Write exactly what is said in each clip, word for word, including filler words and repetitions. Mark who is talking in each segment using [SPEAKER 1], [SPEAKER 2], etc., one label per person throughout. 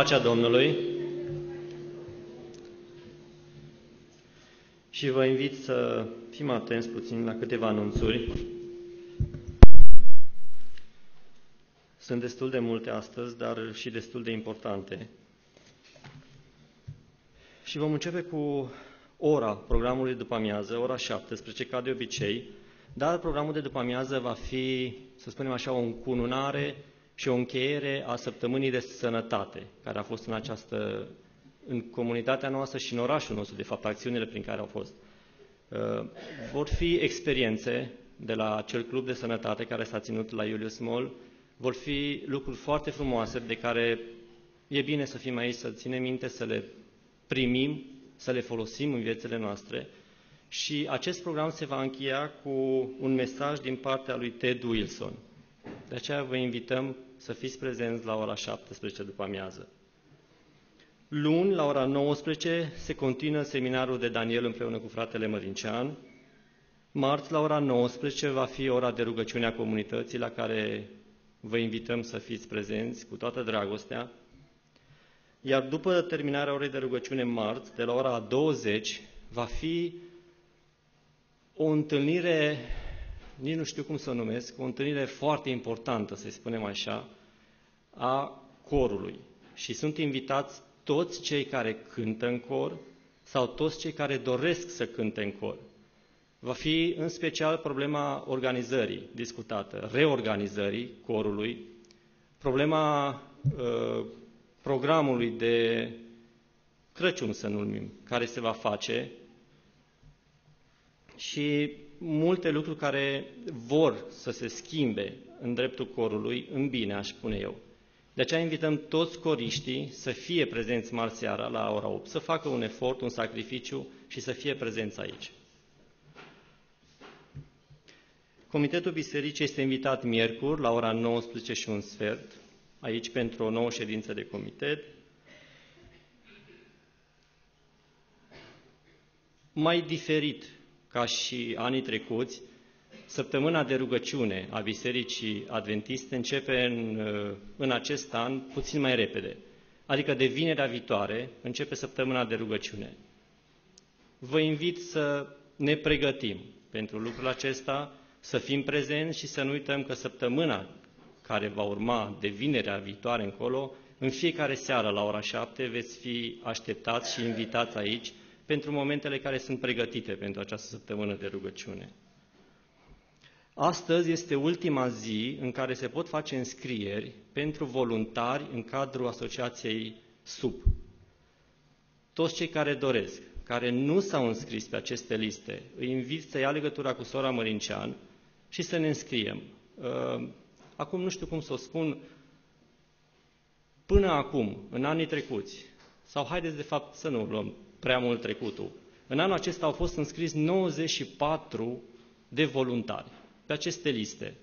[SPEAKER 1] pacea Domnului și vă invit să fim atenți puțin la câteva anunțuri. Sunt destul de multe astăzi, dar și destul de importante. Și vom începe cu ora programului după amiază, ora șaptesprezece, ca de obicei, dar programul de după amiază va fi, să spunem așa, o încununare și o încheiere a săptămânii de sănătate, care a fost în această, în comunitatea noastră și în orașul nostru, de fapt, acțiunile prin care au fost. Uh, vor fi experiențe de la acel club de sănătate care s-a ținut la Julius Mall, vor fi lucruri foarte frumoase de care e bine să fim aici, să ținem minte, să le primim, să le folosim în viețile noastre. Și acest program se va încheia cu un mesaj din partea lui Ted Wilson. De aceea vă invităm să fiți prezenți la ora șaptesprezece după amiază. Luni, la ora nouăsprezece, se continuă seminarul de Daniel împreună cu fratele Mărincean. Marți, la ora nouăsprezece, va fi ora de rugăciune a comunității, la care vă invităm să fiți prezenți cu toată dragostea. Iar după terminarea orei de rugăciune marți, de la ora douăzeci, va fi o întâlnire, nici nu știu cum să o numesc, o întâlnire foarte importantă, să spunem așa, a corului. Și sunt invitați toți cei care cântă în cor sau toți cei care doresc să cânte în cor. Va fi în special problema organizării discutată, reorganizării corului, problema uh, programului de Crăciun, să numim, care se va face și multe lucruri care vor să se schimbe în dreptul corului, în bine, aș spune eu. De aceea invităm toți coriștii să fie prezenți marți seara la ora opt, să facă un efort, un sacrificiu și să fie prezenți aici. Comitetul Bisericii este invitat miercuri la ora nouăsprezece și un sfert, aici pentru o nouă ședință de comitet. Mai diferit ca și anii trecuți, săptămâna de rugăciune a Bisericii Adventiste începe în, în acest an puțin mai repede, adică de vinerea viitoare începe săptămâna de rugăciune. Vă invit să ne pregătim pentru lucrul acesta, să fim prezenți și să nu uităm că săptămâna care va urma de vinerea viitoare încolo, în fiecare seară la ora șapte veți fi așteptați și invitați aici pentru momentele care sunt pregătite pentru această săptămână de rugăciune. Astăzi este ultima zi în care se pot face înscrieri pentru voluntari în cadrul asociației S U P. Toți cei care doresc, care nu s-au înscris pe aceste liste, îi invit să ia legătura cu sora Mărincean și să ne înscriem. Acum nu știu cum să o spun, până acum, în anii trecuți, sau haideți de fapt să nu luăm prea mult trecutul, în anul acesta au fost înscriși nouăzeci și patru de voluntari pe aceste liste.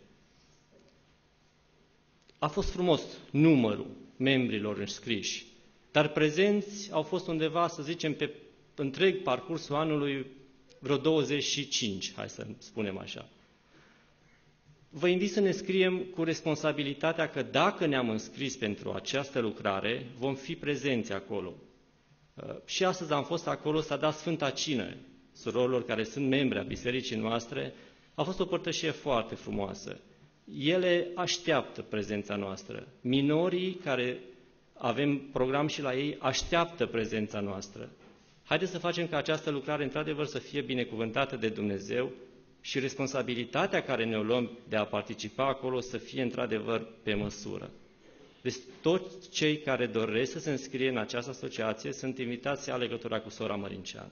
[SPEAKER 1] A fost frumos numărul membrilor înscriși, dar prezenți au fost undeva, să zicem, pe întreg parcursul anului vreo douăzeci și cinci, hai să spunem așa. Vă invit să ne scriem cu responsabilitatea că dacă ne-am înscris pentru această lucrare, vom fi prezenți acolo. Și astăzi am fost acolo, s-a dat Sfânta Cină surorilor care sunt membri a bisericii noastre. A fost o părtășie foarte frumoasă. Ele așteaptă prezența noastră. Minorii care avem program și la ei așteaptă prezența noastră. Haideți să facem ca această lucrare într-adevăr să fie binecuvântată de Dumnezeu și responsabilitatea care ne-o luăm de a participa acolo să fie într-adevăr pe măsură. Deci toți cei care doresc să se înscrie în această asociație sunt invitați să ia legătura cu sora Mărincean.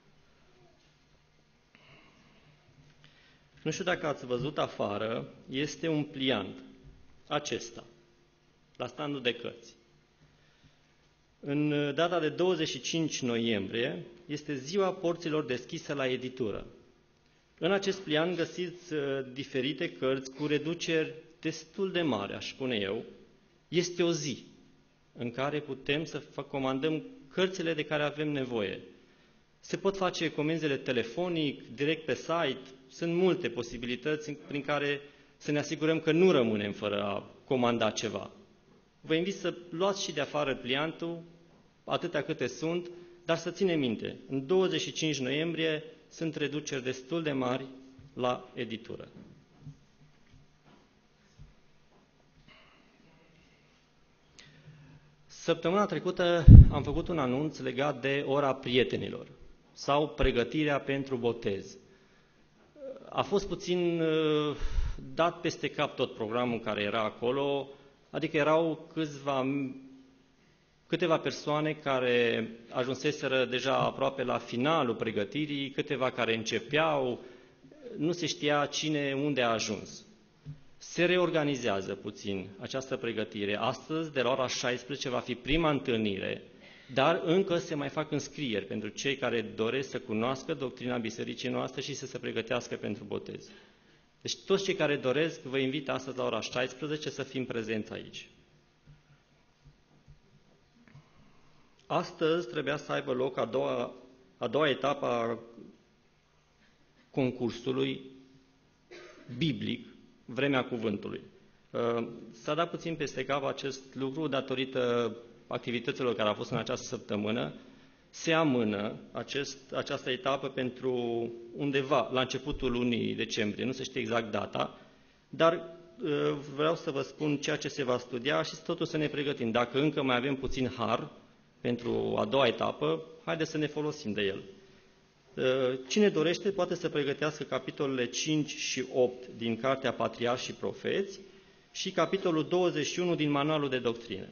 [SPEAKER 1] Nu știu dacă ați văzut afară, este un pliant, acesta, la standul de cărți. În data de douăzeci și cinci noiembrie este ziua porților deschise la editură. În acest pliant găsiți diferite cărți cu reduceri destul de mari, aș spune eu. Este o zi în care putem să comandăm cărțile de care avem nevoie. Se pot face comenzile telefonic, direct pe site, sunt multe posibilități prin care să ne asigurăm că nu rămânem fără a comanda ceva. Vă invit să luați și de afară pliantul, atâtea câte sunt, dar să ținem minte, în douăzeci și cinci noiembrie sunt reduceri destul de mari la editură. Săptămâna trecută am făcut un anunț legat de ora prietenilor sau pregătirea pentru botez. A fost puțin uh, dat peste cap tot programul care era acolo, adică erau câțiva, câteva persoane care ajunseseră deja aproape la finalul pregătirii, câteva care începeau, nu se știa cine unde a ajuns. Se reorganizează puțin această pregătire. Astăzi, de la ora șaisprezece, va fi prima întâlnire, dar încă se mai fac înscrieri pentru cei care doresc să cunoască doctrina bisericii noastre și să se pregătească pentru botez. Deci toți cei care doresc, vă invit astăzi la ora șaisprezece să fim prezenți aici. Astăzi trebuia să aibă loc a doua, a doua etapă a concursului biblic, Vremea Cuvântului. S-a dat puțin peste cap acest lucru datorită activităților care au fost în această săptămână. Se amână acest, această etapă pentru undeva, la începutul lunii decembrie, nu se știe exact data, dar vreau să vă spun ceea ce se va studia și totul să ne pregătim. Dacă încă mai avem puțin har pentru a doua etapă, haideți să ne folosim de el. Cine dorește poate să pregătească capitolele cinci și opt din Cartea Patriarhi și Profeți și capitolul douăzeci și unu din Manualul de Doctrină.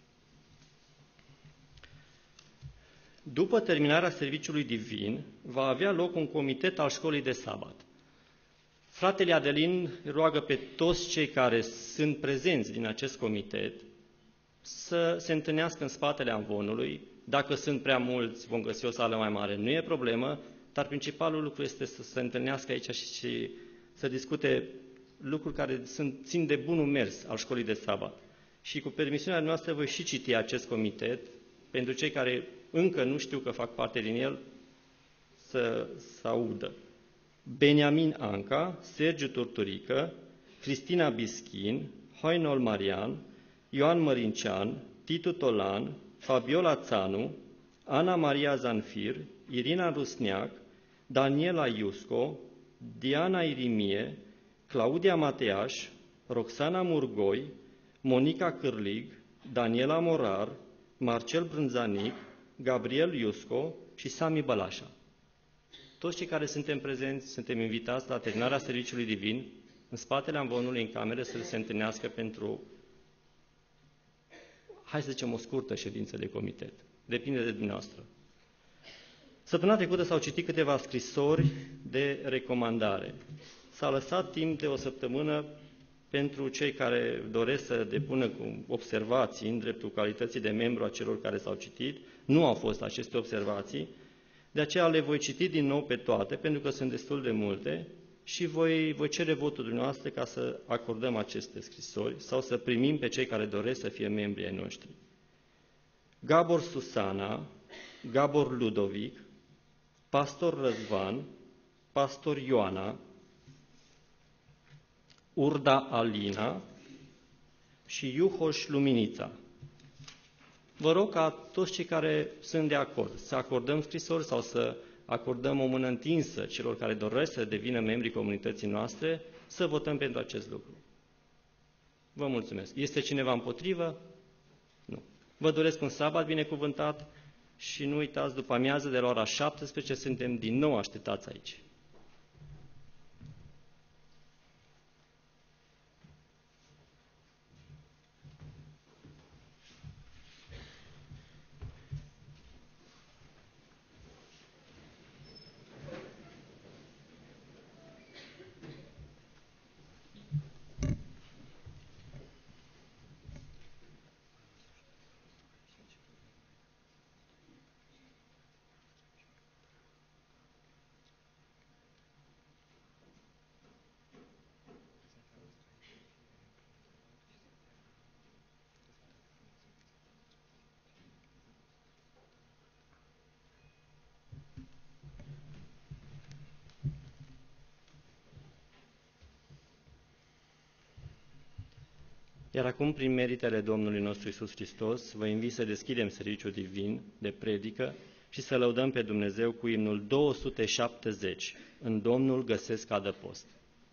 [SPEAKER 1] După terminarea serviciului divin, va avea loc un comitet al școlii de sabat. Fratele Adelin roagă pe toți cei care sunt prezenți din acest comitet să se întâlnească în spatele amvonului. Dacă sunt prea mulți, vom găsi o sală mai mare, nu e problemă, dar principalul lucru este să se întâlnească aici și, și să discute lucruri care sunt, țin de bunul mers al școlii de sabat. Și cu permisiunea noastră voi și citi acest comitet, pentru cei care încă nu știu că fac parte din el, să, să audă. Beniamin Anca, Sergiu Turturică, Cristina Bischin, Hoinol Marian, Ioan Mărincean, Titu Tolan, Fabiola Țanu, Ana Maria Zanfir, Irina Rusneac, Daniela Iusco, Diana Irimie, Claudia Mateaș, Roxana Murgoi, Monica Cârlig, Daniela Morar, Marcel Brânzanic, Gabriel Iusco și Sami Bălașa. Toți cei care suntem prezenți, suntem invitați la terminarea serviciului divin, în spatele amvonului, în cameră, să se întâlnească pentru, hai să zicem, o scurtă ședință de comitet. Depinde de dumneavoastră. Săptămâna trecută s-au citit câteva scrisori de recomandare. S-a lăsat timp de o săptămână pentru cei care doresc să depună cu observații în dreptul calității de membru a celor care s-au citit. Nu au fost aceste observații, de aceea le voi citi din nou pe toate, pentru că sunt destul de multe, și voi, voi cere votul dumneavoastră ca să acordăm aceste scrisori sau să primim pe cei care doresc să fie membri ai noștri. Gabor Susana, Gabor Ludovic, Pastor Răzvan, Pastor Ioana, Urda Alina și Iuhoș Luminița. Vă rog ca toți cei care sunt de acord să acordăm scrisori sau să acordăm o mână întinsă celor care doresc să devină membrii comunității noastre, să votăm pentru acest lucru. Vă mulțumesc. Este cineva împotrivă? Nu. Vă doresc un sabat binecuvântat și nu uitați, după amiază de la ora șaptesprezece suntem din nou așteptați aici. Iar acum, prin meritele Domnului nostru Iisus Hristos, vă invit să deschidem serviciul divin de predică și să lăudăm pe Dumnezeu cu imnul două sute șaptezeci. În Domnul găsesc adăpost.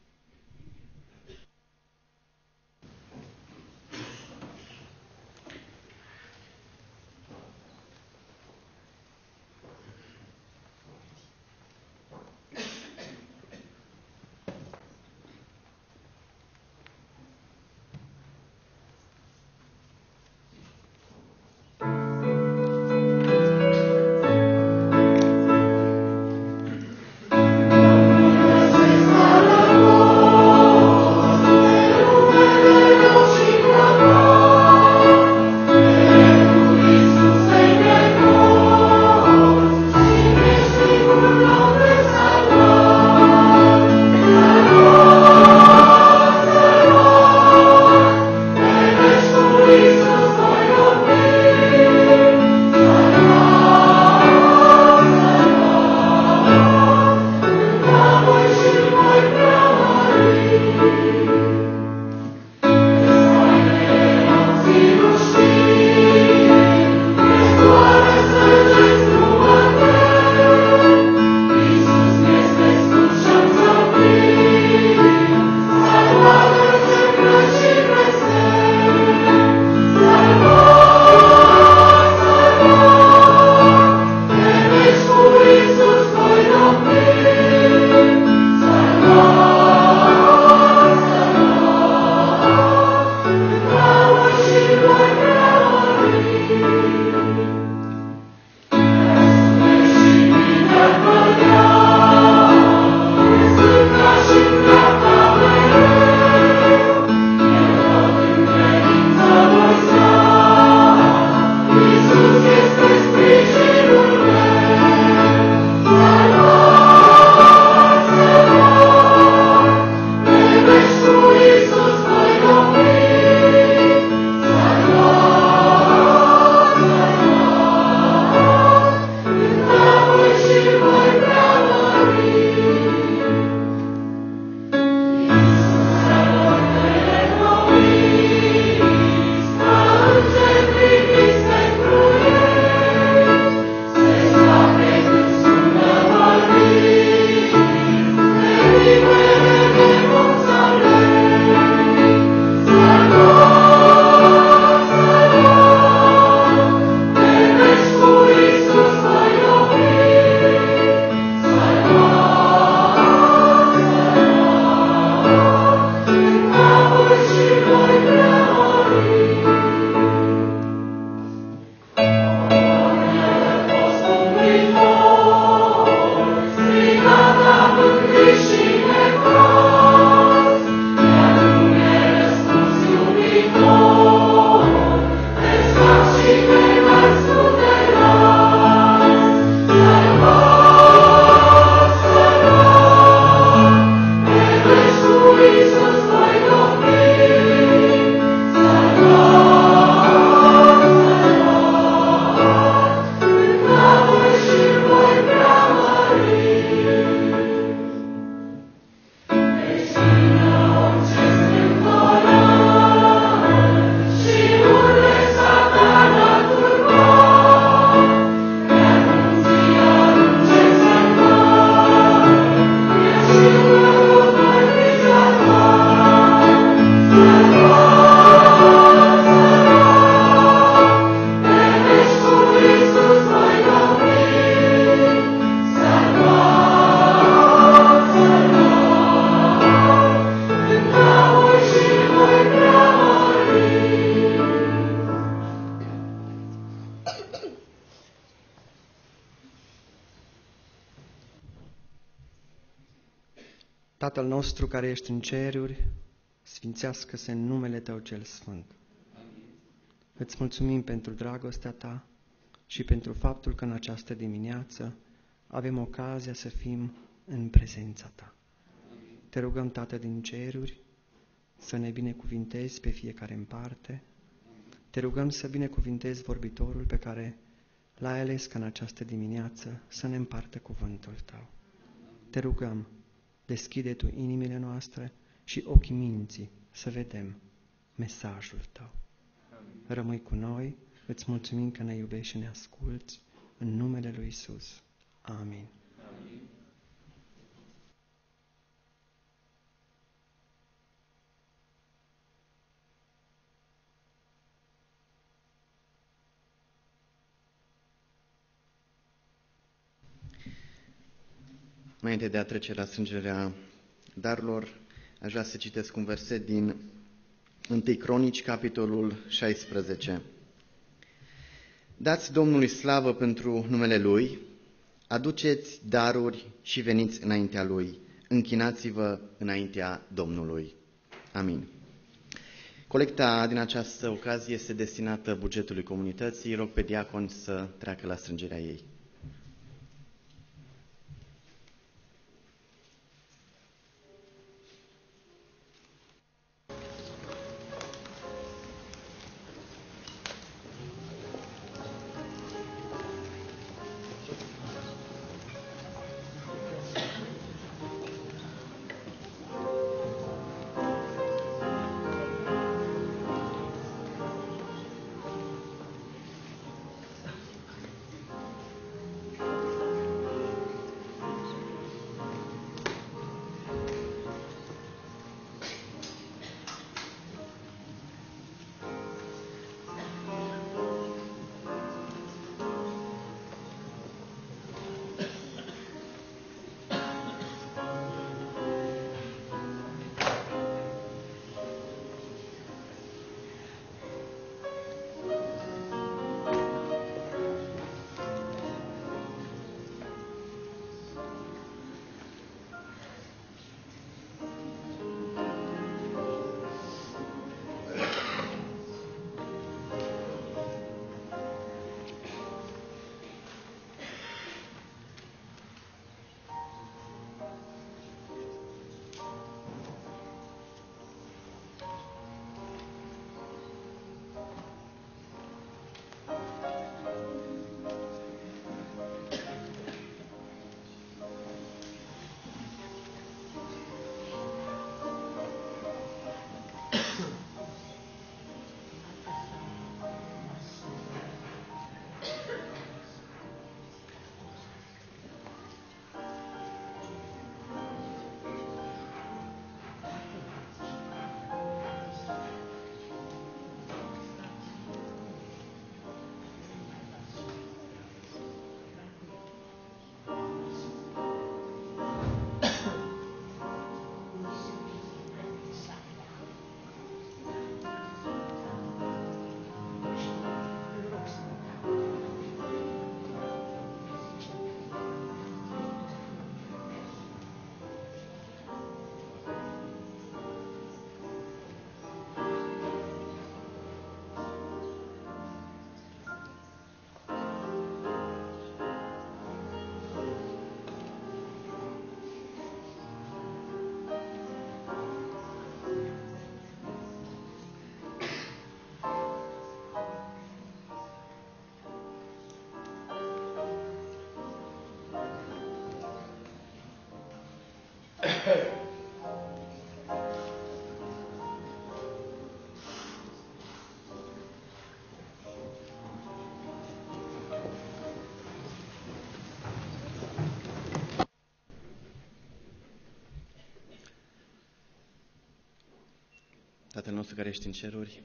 [SPEAKER 2] Tatăl nostru care ești în ceruri, sfințească-se în numele Tău cel Sfânt. Amin. Îți mulțumim pentru dragostea Ta și pentru faptul că în această dimineață avem ocazia să fim în prezența Ta. Amin. Te rugăm, Tată din ceruri, să ne binecuvintezi pe fiecare în parte. Amin. Te rugăm să binecuvintezi vorbitorul pe care l-ai ales ca în această dimineață să ne împartă cuvântul Tău. Amin. Te rugăm, deschide Tu inimile noastre și ochii minții să vedem mesajul Tău. Rămâi cu noi, îți mulțumim că ne iubești și ne asculți, în numele Lui Iisus. Amin.
[SPEAKER 3] Înainte de a trece la strângerea darurilor, aș vrea să citesc un verset din întâi Cronici, capitolul șaisprezece. Dați Domnului slavă pentru numele Lui, aduceți daruri și veniți înaintea Lui, închinați-vă înaintea Domnului. Amin. Colecta din această ocazie este destinată bugetului comunității. Rog pe diacon să treacă la strângerea ei. Tatăl nostru care ești în ceruri,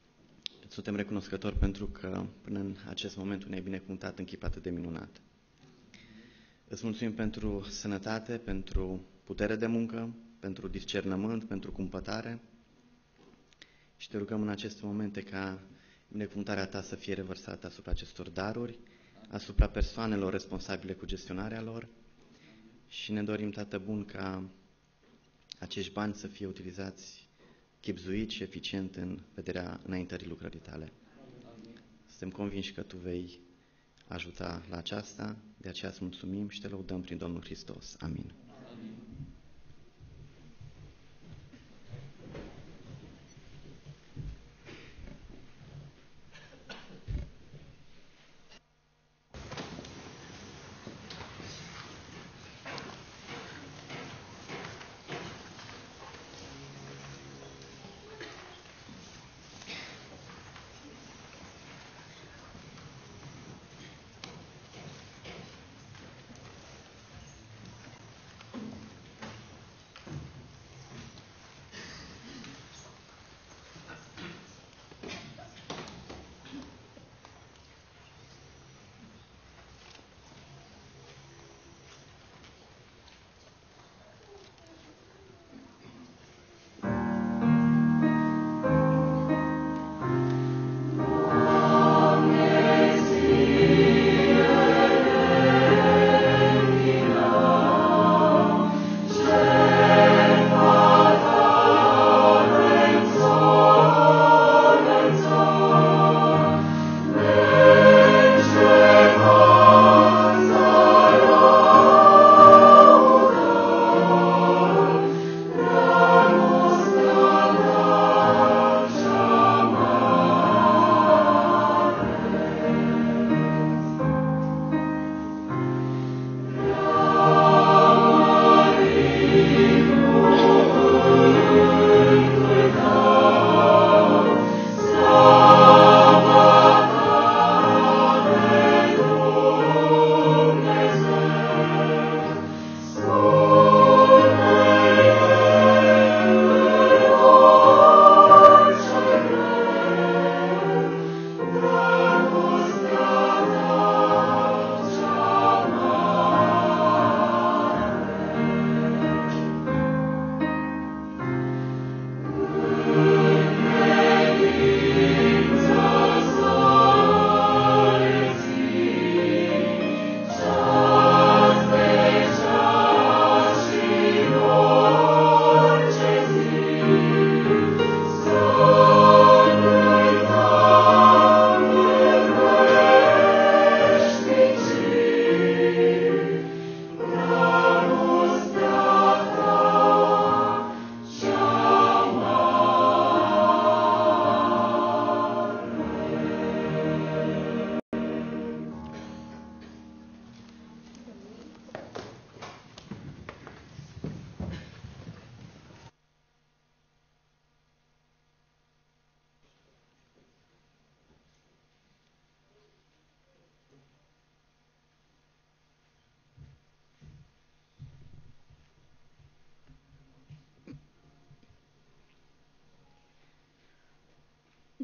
[SPEAKER 3] îți suntem recunoscători pentru că până în acest moment ne-ai binecuvântat în chip atât de minunat. Îți mulțumim pentru sănătate, pentru putere de muncă, pentru discernământ, pentru cumpătare și te rugăm în aceste momente ca binecuvântarea ta să fie revărsată asupra acestor daruri, asupra persoanelor responsabile cu gestionarea lor și ne dorim, Tată bun, ca acești bani să fie utilizați chibzuit și eficient în vederea înaintării lucrării tale. Suntem convinși că tu vei ajuta la aceasta, de aceea îți mulțumim și te lăudăm prin Domnul Hristos. Amin.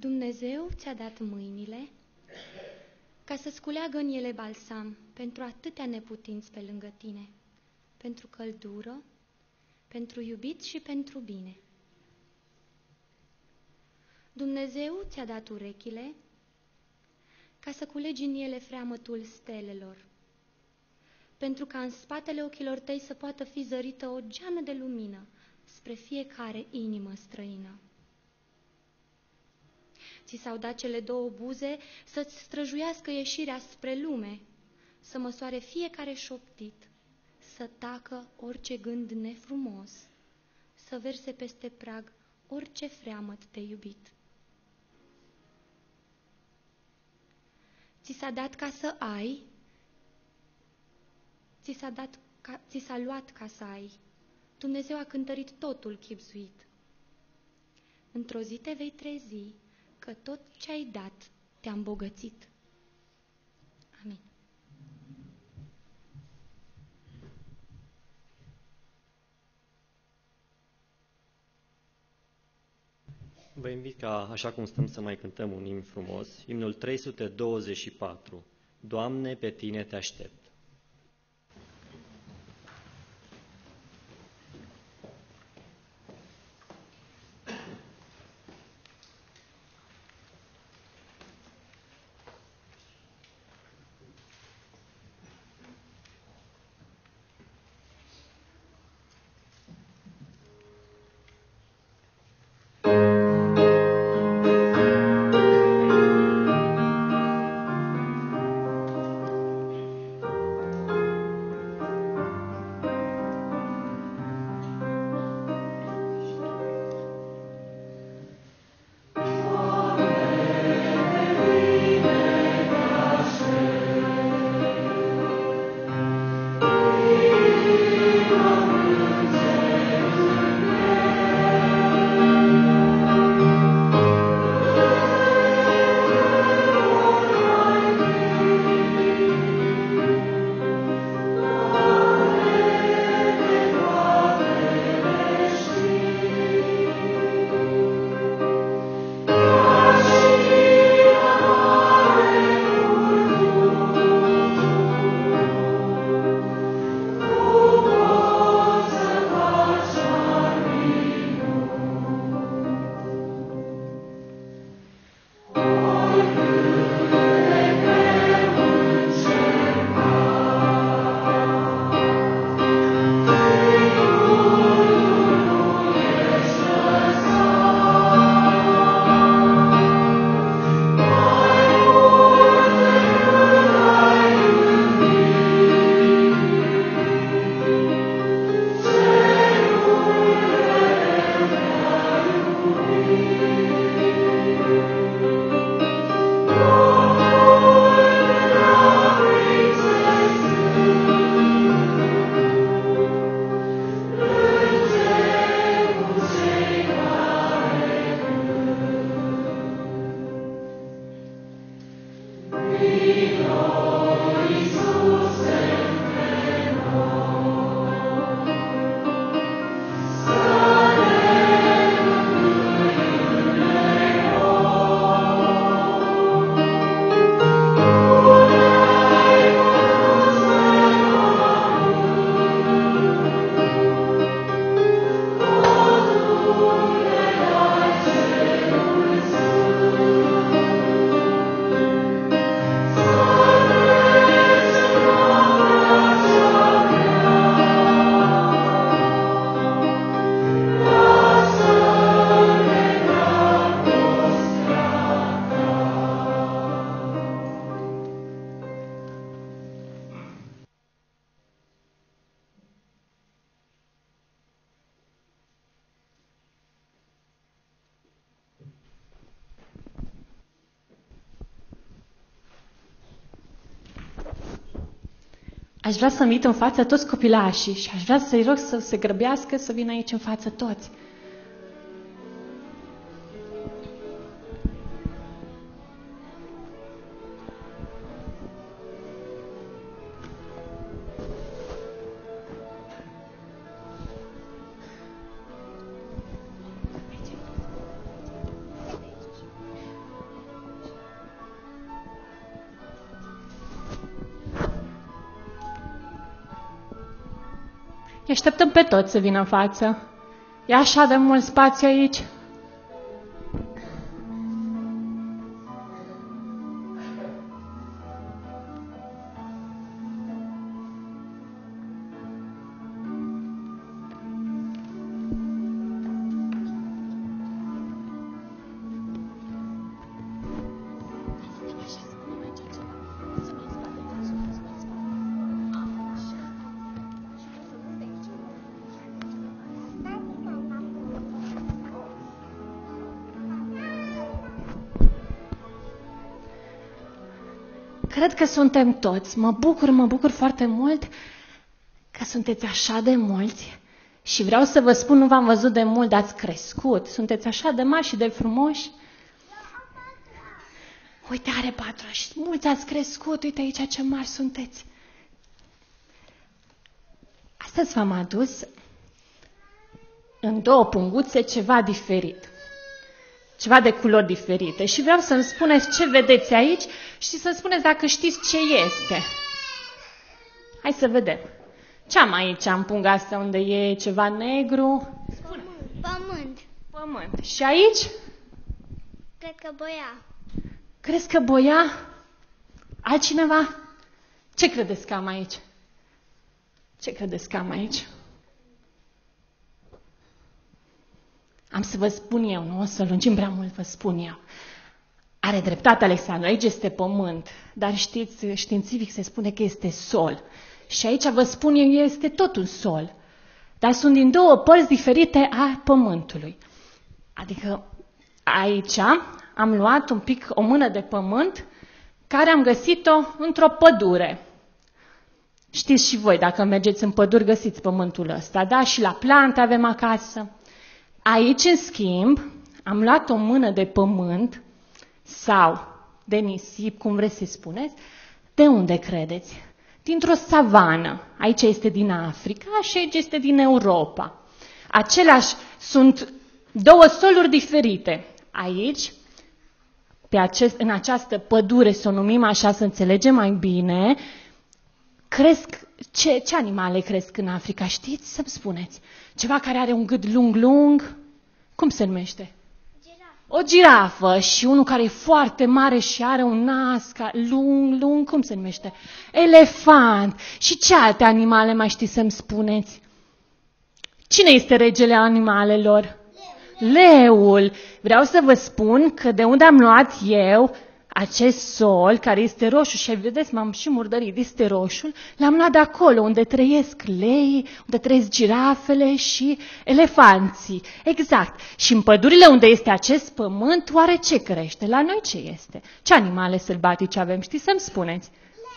[SPEAKER 4] Dumnezeu ți-a dat mâinile ca să sculeagă în ele balsam pentru atâtea neputinți pe lângă tine, pentru căldură, pentru iubit și pentru bine. Dumnezeu ți-a dat urechile ca să culegi în ele freamătul stelelor, pentru ca în spatele ochilor tăi să poată fi zărită o geană de lumină spre fiecare inimă străină. Ți s-au dat cele două buze să-ți străjuiască ieșirea spre lume, să măsoare fiecare șoptit, să tacă orice gând nefrumos, să verse peste prag orice freamăt de iubit. Ți s-a dat ca să ai, ți s-a dat ca, ți s-a luat ca să ai. Dumnezeu a cântărit totul chibzuit. Într-o zi te vei trezi că tot ce ai dat te-a îmbogățit. Amin.
[SPEAKER 1] Vă invit ca, așa cum stăm, să mai cântăm un imn frumos, imnul trei sute douăzeci și patru. Doamne, pe Tine te aștept.
[SPEAKER 5] Aș vrea să invit în față toți copilașii și aș vrea să-i rog să se grăbească să vină aici în față toți. Îi așteptăm pe toți să vină în față. E așa de mult spațiu aici. Cred că suntem toți. Mă bucur, mă bucur foarte mult că sunteți așa de mulți și vreau să vă spun, nu v-am văzut de mult, dar ați crescut. Sunteți așa de mari și de frumoși. Uite, are patru și mulți ați crescut. Uite aici ce mari sunteți. Astăzi v-am adus în două punguțe ceva diferit. Ceva de culori diferite. Și vreau să-mi spuneți ce vedeți aici și să-mi spuneți dacă știți ce este. Hai să vedem. Ce am aici, în punga asta unde e ceva negru? Spune.
[SPEAKER 6] Pământ.
[SPEAKER 5] Pământ. Și aici?
[SPEAKER 6] Cred că boia.
[SPEAKER 5] Crezi că boia? Altcineva? Ce credeți că am aici? Ce credeți că am aici? Am să vă spun eu, nu o să lungim prea mult, vă spun eu. Are dreptate Alexandru, aici este pământ, dar știți, științific se spune că este sol. Și aici vă spun eu, este tot un sol. Dar sunt din două părți diferite a pământului. Adică aici am luat un pic o mână de pământ care am găsit-o într-o pădure. Știți și voi, dacă mergeți în păduri, găsiți pământul ăsta, da? Și la plante avem acasă. Aici, în schimb, am luat o mână de pământ sau de nisip, cum vreți să spuneți. De unde credeți? Dintr-o savană. Aici este din Africa și aici este din Europa. Aceleași sunt două soluri diferite. Aici, pe acest, în această pădure, să o numim așa, să înțelegem mai bine, cresc, ce, ce animale cresc în Africa? Știți? Să-mi spuneți. Ceva care are un gât lung-lung. Cum se numește?
[SPEAKER 6] Girafă.
[SPEAKER 5] O girafă și unul care e foarte mare și are un nas lung-lung. Cum se numește? Elefant. Și ce alte animale mai știți să-mi spuneți? Cine este regele animalelor?
[SPEAKER 6] Leu.
[SPEAKER 5] Leul. Vreau să vă spun că de unde am luat eu acest sol, care este roșu, și vedeți, m-am și murdărit, este roșul, l-am luat de acolo, unde trăiesc leii, unde trăiesc girafele și elefanții. Exact. Și în pădurile unde este acest pământ, oare ce crește? La noi ce este? Ce animale sălbatice avem? Știți să-mi spuneți?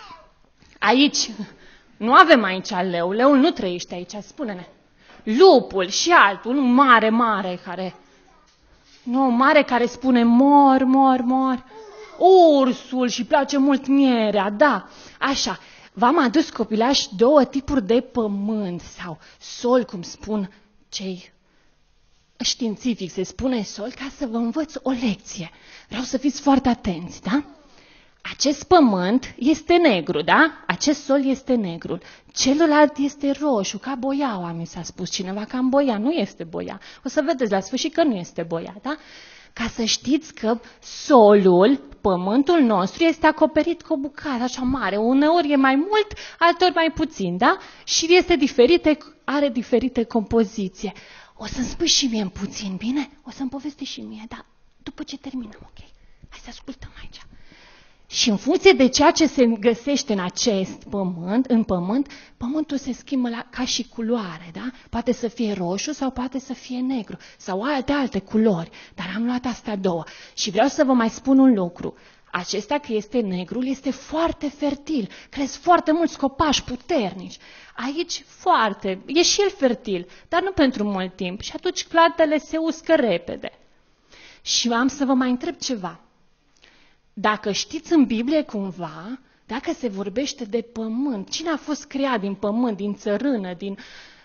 [SPEAKER 5] Aici. Nu avem aici leu. Leul nu trăiește aici, spune-ne. Lupul și altul, unul mare, mare, care... Nu, mare care spune mor, mor, mor. Ursul și place mult mierea, da, așa. V-am adus, copilași, două tipuri de pământ sau sol, cum spun cei științifici, se spune sol, ca să vă învăț o lecție. Vreau să fiți foarte atenți, da? Acest pământ este negru, da? Acest sol este negru. Celălalt este roșu, ca boiaua, mi s-a spus cineva, ca în boia. Nu este boia. O să vedeți la sfârșit că nu este boia, da? Ca să știți că solul, pământul nostru, este acoperit cu o bucată așa mare. Uneori e mai mult, alteori mai puțin, da? Și este diferite, are diferite compoziție. O să-mi spui și mie în puțin, bine? O să-mi povestești și mie, dar după ce terminăm, ok? Hai să ascultăm aici. Și în funcție de ceea ce se găsește în acest pământ, în pământ, pământul se schimbă la, ca și culoare, da? Poate să fie roșu sau poate să fie negru sau alte, alte culori, dar am luat astea două. Și vreau să vă mai spun un lucru. Acesta că este negrul este foarte fertil, cresc foarte mulți copaci puternici. Aici foarte, e și el fertil, dar nu pentru mult timp și atunci plantele se uscă repede. Și am să vă mai întreb ceva. Dacă știți în Biblie cumva, dacă se vorbește de pământ, cine a fost creat din pământ, din țărână, din...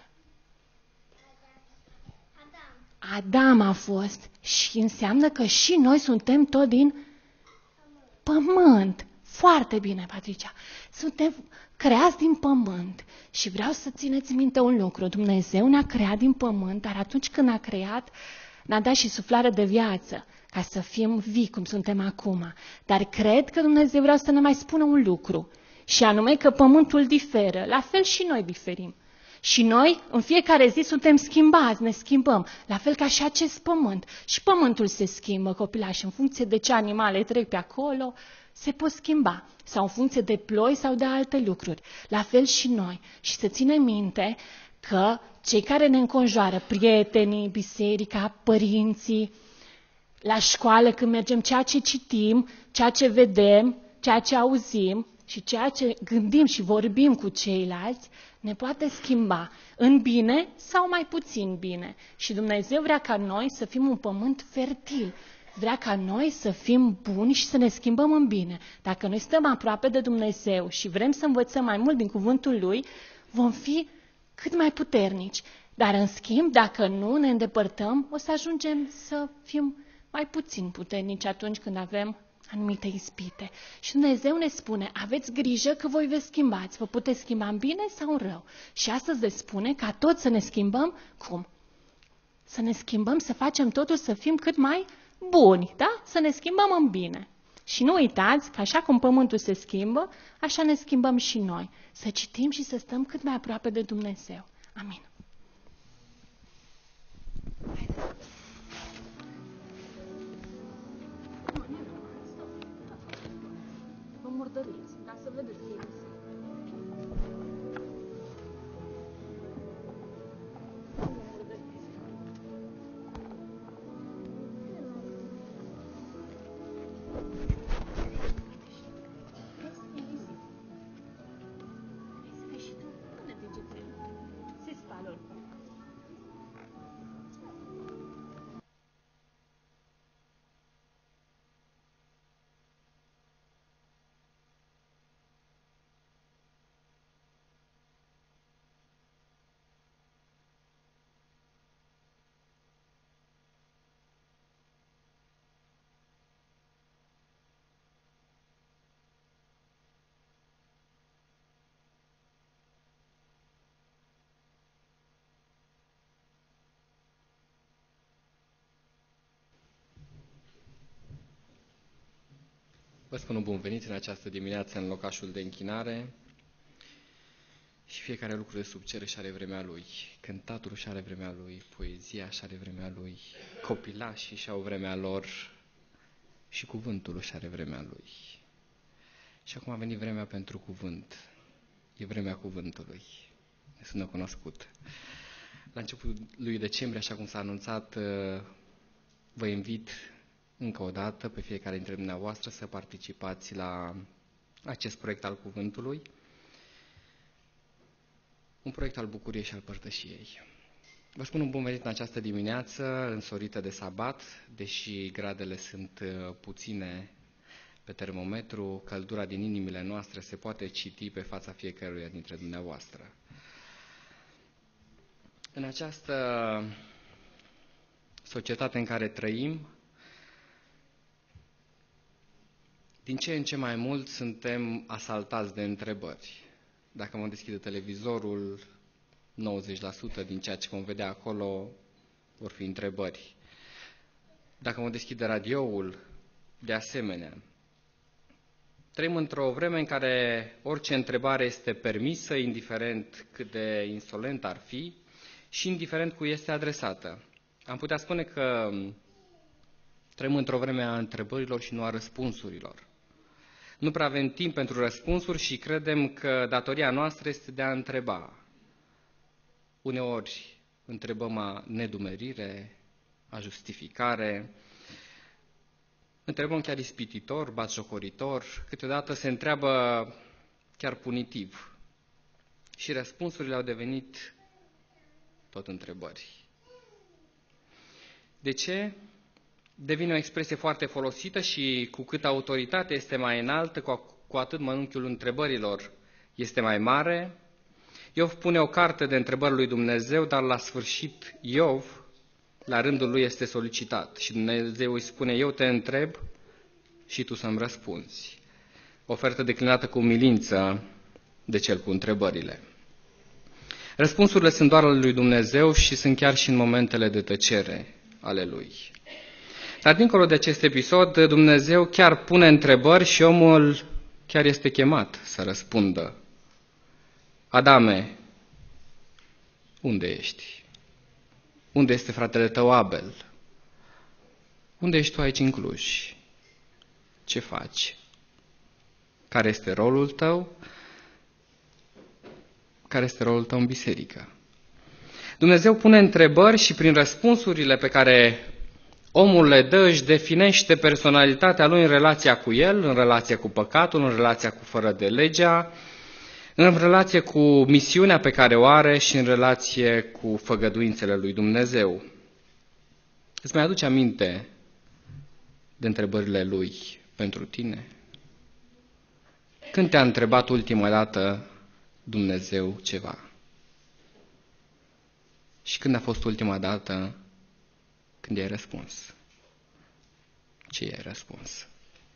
[SPEAKER 6] Adam.
[SPEAKER 5] Adam a fost. Și înseamnă că și noi suntem tot din pământ. Foarte bine, Patricia. Suntem creați din pământ. Și vreau să țineți minte un lucru. Dumnezeu ne-a creat din pământ, dar atunci când a creat, ne-a dat și suflare de viață, ca să fim vii cum suntem acum. Dar cred că Dumnezeu vrea să ne mai spună un lucru, și anume că pământul diferă. La fel și noi diferim. Și noi, în fiecare zi, suntem schimbați, ne schimbăm, la fel ca și acest pământ. Și pământul se schimbă, copilași, în funcție de ce animale trec pe acolo, se pot schimba. Sau în funcție de ploi sau de alte lucruri. La fel și noi. Și să ținem minte că cei care ne înconjoară, prietenii, biserica, părinții, la școală când mergem, ceea ce citim, ceea ce vedem, ceea ce auzim și ceea ce gândim și vorbim cu ceilalți, ne poate schimba în bine sau mai puțin bine. Și Dumnezeu vrea ca noi să fim un pământ fertil. Vrea ca noi să fim buni și să ne schimbăm în bine. Dacă noi stăm aproape de Dumnezeu și vrem să învățăm mai mult din cuvântul Lui, vom fi cât mai puternici. Dar în schimb, dacă nu ne îndepărtăm, o să ajungem să fim mai puțin puternici atunci când avem anumite ispite. Și Dumnezeu ne spune, aveți grijă că voi veți schimbați, vă puteți schimba în bine sau în rău. Și astăzi ne spune ca toți să ne schimbăm, cum? Să ne schimbăm, să facem totul să fim cât mai buni, da? Să ne schimbăm în bine. Și nu uitați că așa cum pământul se schimbă, așa ne schimbăm și noi. Să citim și să stăm cât mai aproape de Dumnezeu. Amin. Vă murdăriți, ca să vedeți că e
[SPEAKER 7] Vă spun un bun venit în această dimineață în locașul de închinare și fiecare lucru de sub cer își are vremea lui. Cântatul își are vremea lui, poezia își are vremea lui, copilașii își au vremea lor și cuvântul își are vremea lui. Și acum a venit vremea pentru cuvânt. E vremea cuvântului. Ne sună cunoscut. La începutul lui decembrie, așa cum s-a anunțat, vă invit încă o dată pe fiecare dintre dumneavoastră să participați la acest proiect al cuvântului, un proiect al bucuriei și al părtășiei. Vă spun un bun venit în această dimineață însorită de sabat, deși gradele sunt puține pe termometru, căldura din inimile noastre se poate citi pe fața fiecăruia dintre dumneavoastră. În această societate în care trăim, din ce în ce mai mult suntem asaltați de întrebări. Dacă vom deschide televizorul, nouăzeci la sută din ceea ce vom vedea acolo vor fi întrebări. Dacă vom deschide radioul, de asemenea. Trăim într-o vreme în care orice întrebare este permisă, indiferent cât de insolent ar fi și indiferent cui este adresată. Am putea spune că trăim într-o vreme a întrebărilor și nu a răspunsurilor. Nu prea avem timp pentru răspunsuri și credem că datoria noastră este de a întreba. Uneori întrebăm a nedumerire, a justificare, întrebăm chiar ispititor, batjocoritor, câteodată se întreabă chiar punitiv. Și răspunsurile au devenit tot întrebări. De ce? Devine o expresie foarte folosită și cu cât autoritatea este mai înaltă, cu atât mănunchiul întrebărilor este mai mare. Iov pune o carte de întrebări lui Dumnezeu, dar la sfârșit Iov, la rândul lui, este solicitat. Și Dumnezeu îi spune, eu te întreb și tu să-mi răspunzi. Ofertă declinată cu umilință de cel cu întrebările. Răspunsurile sunt doar ale lui Dumnezeu și sunt chiar și în momentele de tăcere ale Lui. Dar dincolo de acest episod, Dumnezeu chiar pune întrebări și omul chiar este chemat să răspundă. Adame, unde ești? Unde este fratele tău Abel? Unde ești tu aici în Cluj? Ce faci? Care este rolul tău? Care este rolul tău în biserică? Dumnezeu pune întrebări și prin răspunsurile pe care omul le dă își definește personalitatea lui în relația cu el, în relația cu păcatul, în relația cu fără de legea, în relație cu misiunea pe care o are și în relație cu făgăduințele lui Dumnezeu. Îți mai aduce aminte de întrebările lui pentru tine? Când te-a întrebat ultima dată Dumnezeu ceva? Și când a fost ultima dată când i-ai răspuns? Ce i-ai răspuns?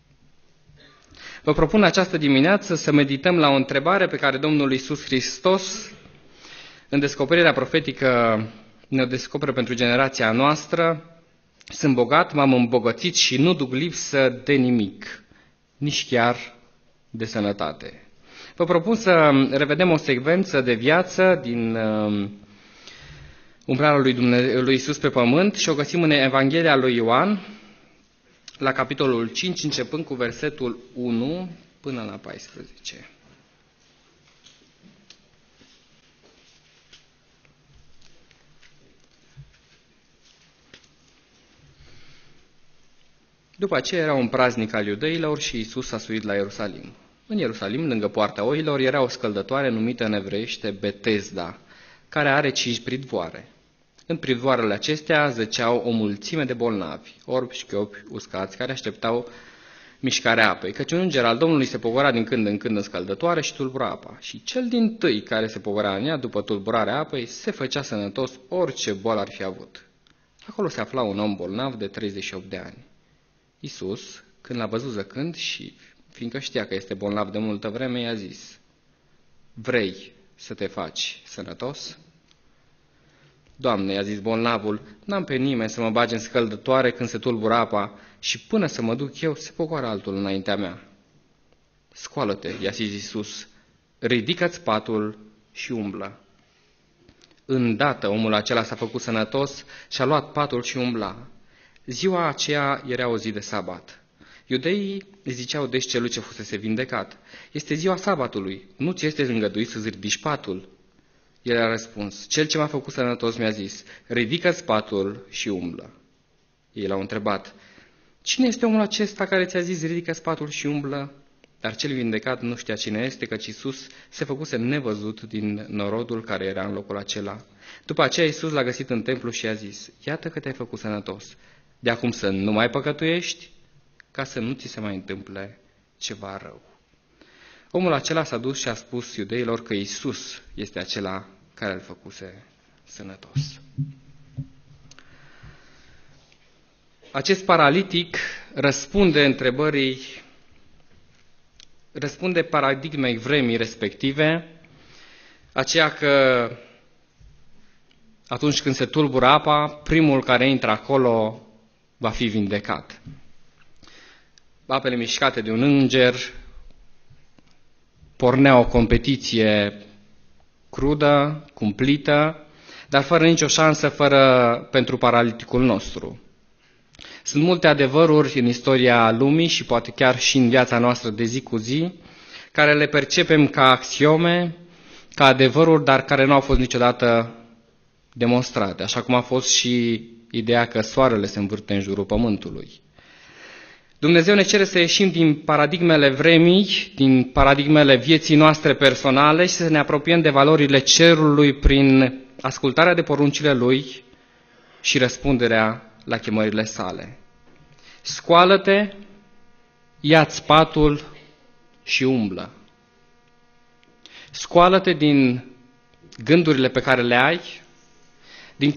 [SPEAKER 7] Vă propun această dimineață să medităm la o întrebare pe care Domnul Iisus Hristos, în descoperirea profetică, ne-o descoperă pentru generația noastră. Sunt bogat, m-am îmbogățit și nu duc lipsă de nimic, nici chiar de sănătate. Vă propun să revedem o secvență de viață din uh, umbrarea lui, Dumnezeu, lui Iisus pe pământ și o găsim în Evanghelia lui Ioan, la capitolul cinci, începând cu versetul unu până la paisprezece. După aceea era un praznic al iudeilor și Iisus a suit la Ierusalim. În Ierusalim, lângă poarta oilor, era o scăldătoare numită în evreiește Betesda, care are cinci pridvoare. În pridvoarele acestea zăceau o mulțime de bolnavi, orbi, șchiopi, uscați, care așteptau mișcarea apei, căci un înger al Domnului se pogora din când în când în scăldătoare și tulbura apa. Și cel dintâi care se pogora în ea, după tulburarea apei, se făcea sănătos orice boală ar fi avut. Acolo se afla un om bolnav de treizeci și opt de ani. Iisus, când l-a văzut zăcând și fiindcă știa că este bolnav de multă vreme, i-a zis: vrei să te faci sănătos? Doamne, i-a zis bolnavul, n-am pe nimeni să mă bage în scăldătoare când se tulbură apa și până să mă duc eu, se pogoară altul înaintea mea. Scoală-te, i-a zis Iisus, ridică-ți patul și umblă. Îndată omul acela s-a făcut sănătos și a luat patul și umbla. Ziua aceea era o zi de sabat. Iudeii ziceau deci celui ce fusese vindecat: este ziua sabatului, nu ți este îngăduit să-ți ridici patul? El a răspuns: cel ce m-a făcut sănătos mi-a zis, ridică-ți patul și umblă. Ei l-au întrebat: cine este omul acesta care ți-a zis, ridică-ți patul și umblă? Dar cel vindecat nu știa cine este, căci Iisus se făcuse nevăzut din norodul care era în locul acela. După aceea Iisus l-a găsit în templu și i-a zis: iată că te-ai făcut sănătos, de acum să nu mai păcătuiești, ca să nu ți se mai întâmple ceva rău. Omul acela s-a dus și a spus iudeilor că Iisus este acela care îl făcuse sănătos. Acest paralitic răspunde întrebării, răspunde paradigmei vremii respective, aceea că atunci când se tulbură apa, primul care intră acolo va fi vindecat. Apele mișcate de un înger pornea o competiție crudă, cumplită, dar fără nicio șansă fără pentru paraliticul nostru. Sunt multe adevăruri în istoria lumii și poate chiar și în viața noastră de zi cu zi, care le percepem ca axiome, ca adevăruri, dar care nu au fost niciodată demonstrate, așa cum a fost și ideea că soarele se învârte în jurul pământului. Dumnezeu ne cere să ieșim din paradigmele vremii, din paradigmele vieții noastre personale și să ne apropiem de valorile cerului prin ascultarea de poruncile Lui și răspunderea la chemările sale. Scoală-te, ia-ți patul și umblă. Scoală-te din gândurile pe care le ai, din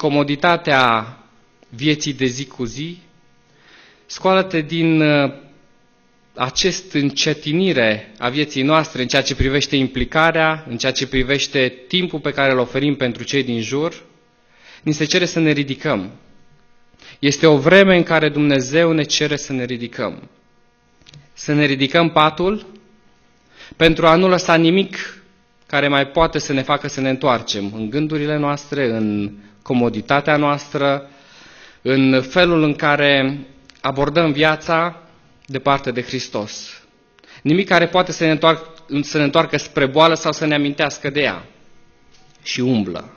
[SPEAKER 7] comoditatea vieții de zi cu zi, scoală-te din acest încetinire a vieții noastre în ceea ce privește implicarea, în ceea ce privește timpul pe care îl oferim pentru cei din jur, ni se cere să ne ridicăm. Este o vreme în care Dumnezeu ne cere să ne ridicăm. Să ne ridicăm patul pentru a nu lăsa nimic care mai poate să ne facă să ne întoarcem în gândurile noastre, în comoditatea noastră, în felul în care abordăm viața departe de Hristos. Nimic care poate să ne, întoarcă, să ne întoarcă spre boală sau să ne amintească de ea. Și umblă.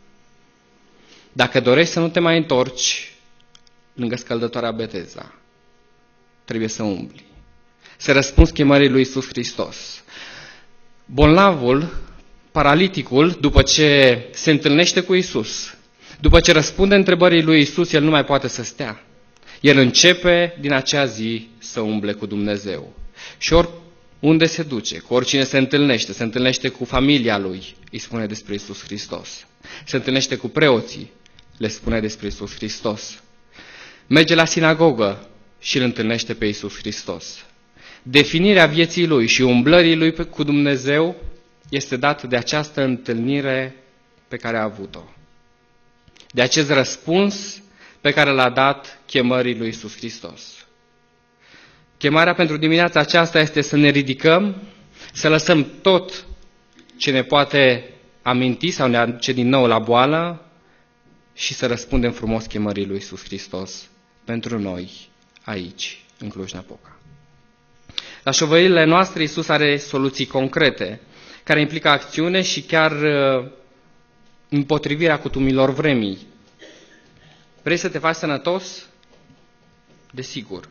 [SPEAKER 7] Dacă dorești să nu te mai întorci lângă scăldătoarea Betesda, trebuie să umbli. Să răspunzi chemării lui Iisus Hristos. Bolnavul, paraliticul, după ce se întâlnește cu Iisus, după ce răspunde întrebării lui Iisus, el nu mai poate să stea. El începe din acea zi să umble cu Dumnezeu. Și oriunde se duce, cu oricine se întâlnește, se întâlnește cu familia lui, îi spune despre Iisus Hristos. Se întâlnește cu preoții, le spune despre Iisus Hristos. Merge la sinagogă și îl întâlnește pe Iisus Hristos. Definirea vieții lui și umblării lui cu Dumnezeu este dată de această întâlnire pe care a avut-o. De acest răspuns pe care l-a dat chemării lui Iisus Hristos. Chemarea pentru dimineața aceasta este să ne ridicăm, să lăsăm tot ce ne poate aminti sau ne aduce din nou la boală și să răspundem frumos chemării lui Iisus Hristos pentru noi aici, în Cluj-Napoca. La șovăirile noastre, Iisus are soluții concrete, care implică acțiune și chiar uh, împotrivirea cutumilor vremii. Vrei să te faci sănătos? Desigur.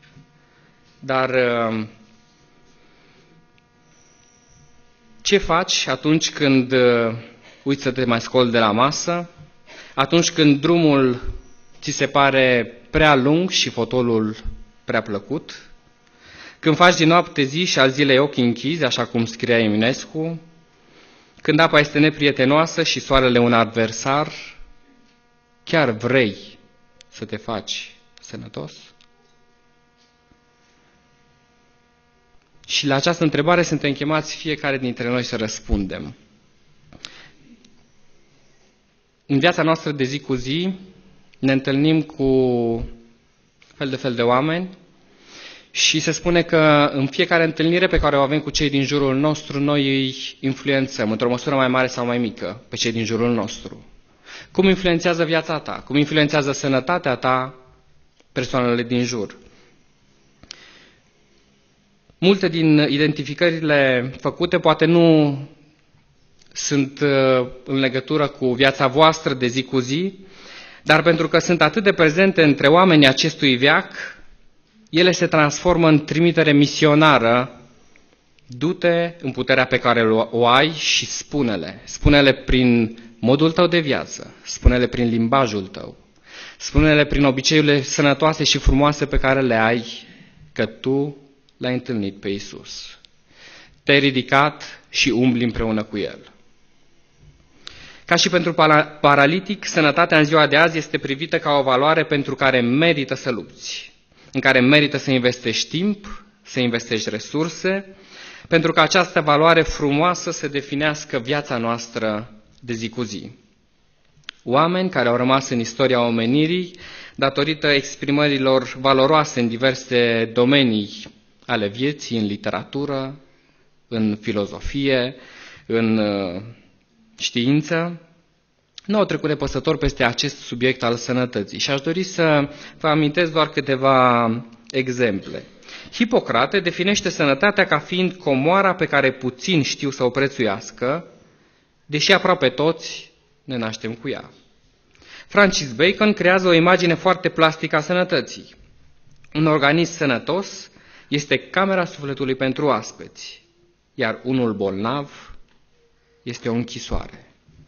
[SPEAKER 7] Dar uh, ce faci atunci când uh, uiți să te mai scoli de la masă? Atunci când drumul ți se pare prea lung și fotolul prea plăcut? Când faci din noapte zi și al zilei ochii închizi, așa cum scria Eminescu? Când apa este neprietenoasă și soarele un adversar, chiar vrei să te faci sănătos? Și la această întrebare suntem chemați fiecare dintre noi să răspundem. În viața noastră de zi cu zi ne întâlnim cu fel de fel de oameni și se spune că în fiecare întâlnire pe care o avem cu cei din jurul nostru, noi îi influențăm, într-o măsură mai mare sau mai mică, pe cei din jurul nostru. Cum influențează viața ta? Cum influențează sănătatea ta persoanele din jur? Multe din identificările făcute poate nu sunt în legătură cu viața voastră de zi cu zi, dar pentru că sunt atât de prezente între oamenii acestui veac, ele se transformă în trimitere misionară. Du-te în puterea pe care o ai și spune-le. Spune-le prin modul tău de viață, spune-le prin limbajul tău, spune-le prin obiceiurile sănătoase și frumoase pe care le ai, că tu l-ai întâlnit pe Iisus. Te-ai ridicat și umbli împreună cu El. Ca și pentru paralitic, sănătatea în ziua de azi este privită ca o valoare pentru care merită să lupți, în care merită să investești timp, să investești resurse, pentru că această valoare frumoasă să definească viața noastră de zi cu zi. Oameni care au rămas în istoria omenirii datorită exprimărilor valoroase în diverse domenii ale vieții, în literatură, în filozofie, în știință, nu au trecut nepăsător peste acest subiect al sănătății. Și aș dori să vă amintesc doar câteva exemple. Hipocrate definește sănătatea ca fiind comoara pe care puțin știu să o prețuiască, deși aproape toți ne naștem cu ea. Francis Bacon creează o imagine foarte plastică a sănătății. Un organism sănătos este camera sufletului pentru oaspeți, iar unul bolnav este o închisoare.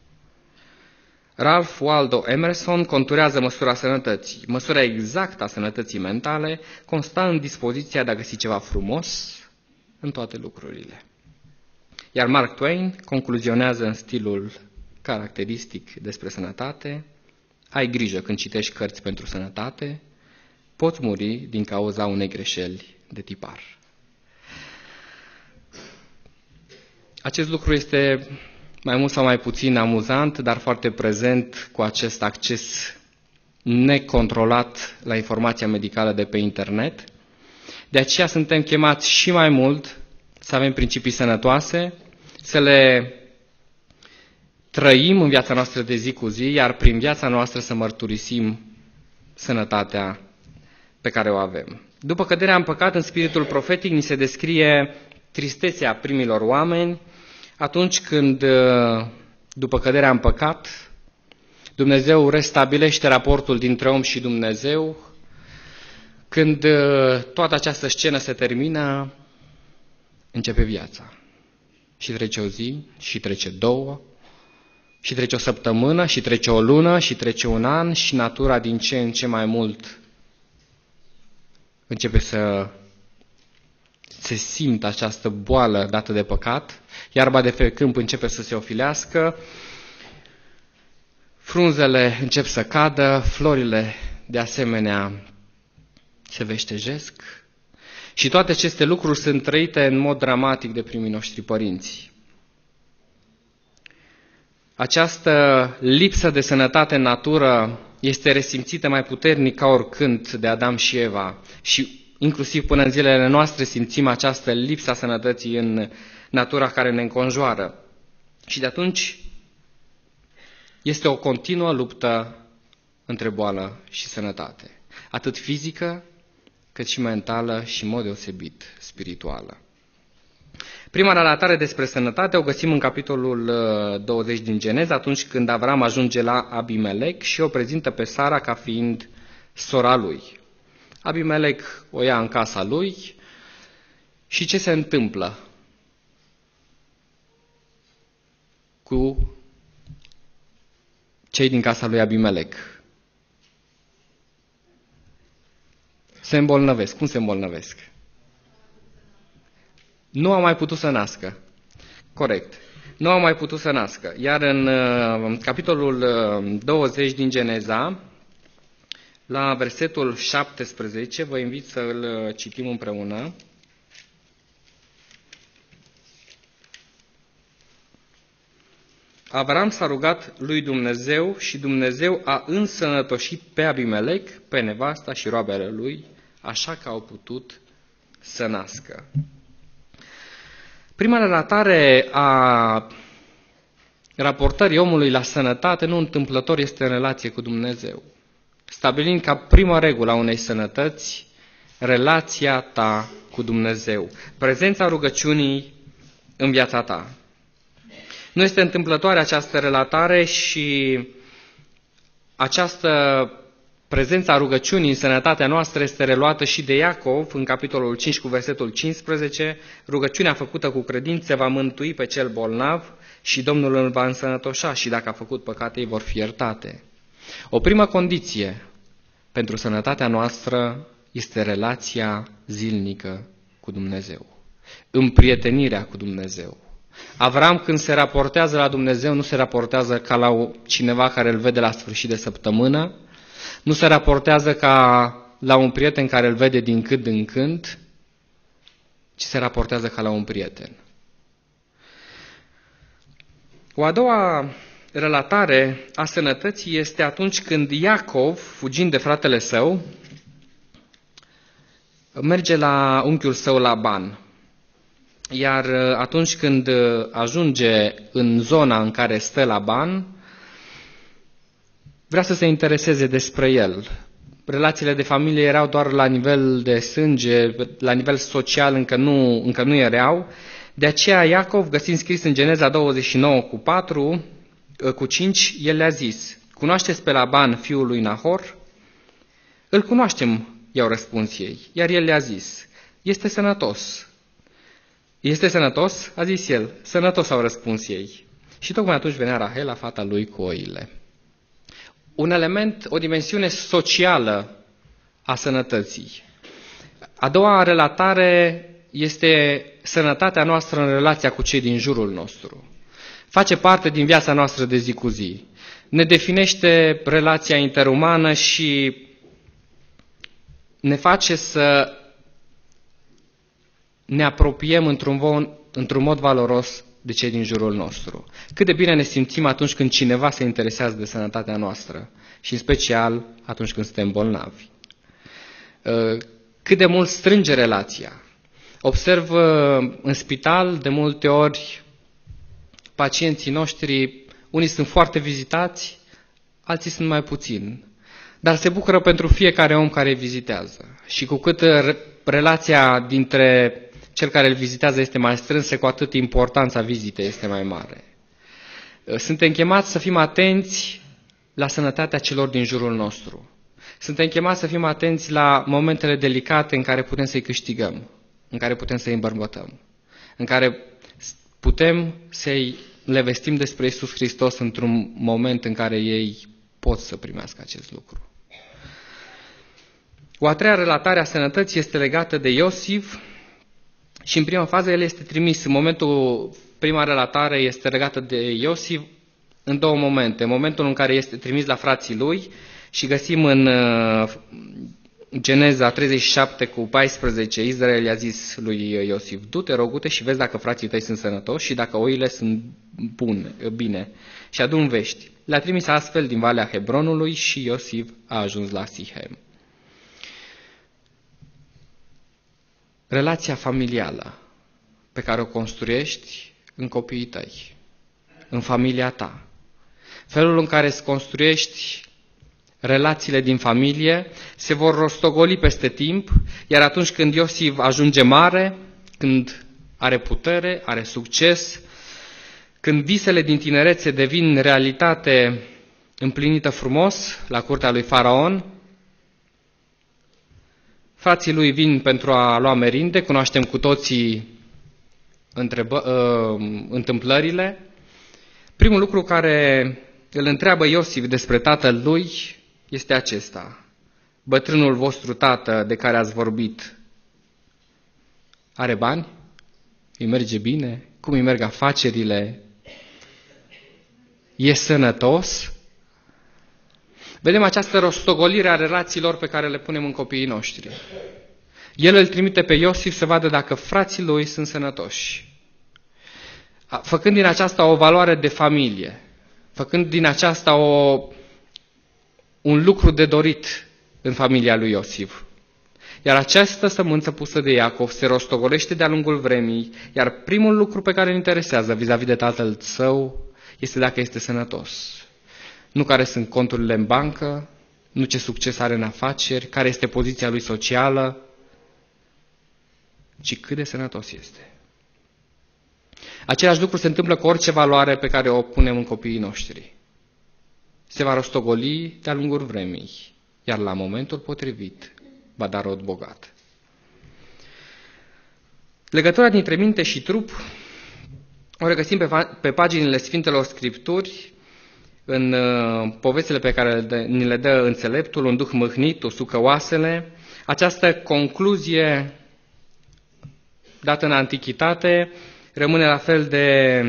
[SPEAKER 7] Ralph Waldo Emerson conturează măsura sănătății. Măsura exactă a sănătății mentale constă în dispoziția de a găsi ceva frumos în toate lucrurile. Iar Mark Twain concluzionează în stilul caracteristic despre sănătate: ai grijă când citești cărți pentru sănătate, poți muri din cauza unei greșeli de tipar. Acest lucru este mai mult sau mai puțin amuzant, dar foarte prezent cu acest acces necontrolat la informația medicală de pe internet. De aceea suntem chemați și mai mult să avem principii sănătoase, să le trăim în viața noastră de zi cu zi, iar prin viața noastră să mărturisim sănătatea pe care o avem. După căderea în păcat, în spiritul profetic, ni se descrie tristețea primilor oameni, atunci când, după căderea în păcat, Dumnezeu restabilește raportul dintre om și Dumnezeu. Când toată această scenă se termină, începe viața. Și trece o zi, și trece două, și trece o săptămână, și trece o lună, și trece un an, și natura din ce în ce mai mult începe să se simtă această boală dată de păcat, iarba de pe câmp începe să se ofilească, frunzele încep să cadă, florile de asemenea se veștejesc și toate aceste lucruri sunt trăite în mod dramatic de primii noștri părinți. Această lipsă de sănătate în natură este resimțită mai puternic ca oricând de Adam și Eva și inclusiv până în zilele noastre simțim această lipsă a sănătății în natura care ne înconjoară. Și de atunci este o continuă luptă între boală și sănătate, atât fizică, cât și mentală și, în mod deosebit, spirituală. Prima relatare despre sănătate o găsim în capitolul douăzeci din Geneza, atunci când Avram ajunge la Abimelec și o prezintă pe Sara ca fiind sora lui. Abimelec o ia în casa lui și ce se întâmplă cu cei din casa lui Abimelec? Se îmbolnăvesc. Cum se îmbolnăvesc? Nu au mai putut să nască. Corect. Nu au mai putut să nască. Iar în uh, capitolul uh, douăzeci din Geneza, la versetul șaptesprezece, vă invit să îl citim împreună. Avram s-a rugat lui Dumnezeu și Dumnezeu a însănătoșit pe Abimelec, pe nevasta și roabele lui, așa că au putut să nască. Prima relatare a raportării omului la sănătate, nu întâmplător, este în relație cu Dumnezeu, stabilind ca prima regulă a unei sănătăți relația ta cu Dumnezeu, prezența rugăciunii în viața ta. Nu este întâmplătoare această relatare și această prezența rugăciunii în sănătatea noastră este reluată și de Iacov în capitolul cinci cu versetul cincisprezece. Rugăciunea făcută cu credință va mântui pe cel bolnav și Domnul îl va însănătoșa și dacă a făcut păcate, ei vor fi iertate. O primă condiție pentru sănătatea noastră este relația zilnică cu Dumnezeu, împrietenirea cu Dumnezeu. Avram, când se raportează la Dumnezeu, nu se raportează ca la cineva care îl vede la sfârșit de săptămână, nu se raportează ca la un prieten care îl vede din când în când, ci se raportează ca la un prieten. O a doua relatare a sănătății este atunci când Iacov, fugind de fratele său, merge la unchiul său Laban. Iar atunci când ajunge în zona în care stă Laban, vrea să se intereseze despre el. Relațiile de familie erau doar la nivel de sânge, la nivel social încă nu, încă nu erau. De aceea Iacov, găsind scris în Geneza douăzeci și nouă cu patru, cu cinci, el le-a zis: cunoașteți pe Laban, fiul lui Nahor? Îl cunoaștem, i-au răspuns ei. Iar el le-a zis: este sănătos. Este sănătos? A zis el. Sănătos, au răspuns ei. Și tocmai atunci venea Rahela, fata lui, cu oile. Un element, o dimensiune socială a sănătății. A doua relatare este sănătatea noastră în relația cu cei din jurul nostru. Face parte din viața noastră de zi cu zi. Ne definește relația interumană și ne face să ne apropiem într-un, într-un mod valoros de cei din jurul nostru. Cât de bine ne simțim atunci când cineva se interesează de sănătatea noastră și în special atunci când suntem bolnavi. Cât de mult strânge relația. Observ în spital de multe ori pacienții noștri, unii sunt foarte vizitați, alții sunt mai puțin, dar se bucură pentru fiecare om care îi vizitează. Și cu cât relația dintre cel care îl vizitează este mai strânsă, cu atât importanța vizitei este mai mare. Suntem chemați să fim atenți la sănătatea celor din jurul nostru. Suntem chemați să fim atenți la momentele delicate în care putem să-i câștigăm, în care putem să-i îmbărbătăm, în care putem să-i le vestim despre Iisus Hristos într-un moment în care ei pot să primească acest lucru. O a treia relatare a sănătății este legată de Iosif și în prima fază el este trimis. În momentul, prima relatare este legată de Iosif în două momente. Momentul în care este trimis la frații lui și găsim în Geneza treizeci și șapte cu paisprezece, Israel i-a zis lui Iosif, du-te, rogute, și vezi dacă frații tăi sunt sănătoși și dacă oile sunt bune, bine, și adu-mi vești. Le-a trimis astfel din Valea Hebronului și Iosif a ajuns la Sihem. Relația familială pe care o construiești în copiii tăi, în familia ta, felul în care îți construiești relațiile din familie se vor rostogoli peste timp, iar atunci când Iosif ajunge mare, când are putere, are succes, când visele din tinerețe devin realitate împlinită frumos la curtea lui Faraon, frații lui vin pentru a lua merinde, cunoaștem cu toții întrebă, uh, întâmplările. Primul lucru care îl întreabă Iosif despre tatăl lui este acesta. Bătrânul vostru tată de care ați vorbit are bani? Îi merge bine? Cum îi merg afacerile? E sănătos? Vedem această rostogolire a relațiilor pe care le punem în copiii noștri. El îl trimite pe Iosif să vadă dacă frații lui sunt sănătoși. Făcând din aceasta o valoare de familie, făcând din aceasta o, un lucru de dorit în familia lui Iosif. Iar această sămânță pusă de Iacov se rostogolește de-a lungul vremii, iar primul lucru pe care îl interesează vis-a-vis de tatăl său este dacă este sănătos. Nu care sunt conturile în bancă, nu ce succes are în afaceri, care este poziția lui socială, ci cât de sănătos este. Același lucru se întâmplă cu orice valoare pe care o punem în copiii noștri. Se va rostogoli de-a lungul vremii, iar la momentul potrivit va da rod bogat. Legătura dintre minte și trup o regăsim pe, pe paginile Sfintelor Scripturi, în uh, povestile pe care le, ni le dă înțeleptul, un duh mâhnit usucă oasele. Această concluzie dată în antichitate rămâne la fel de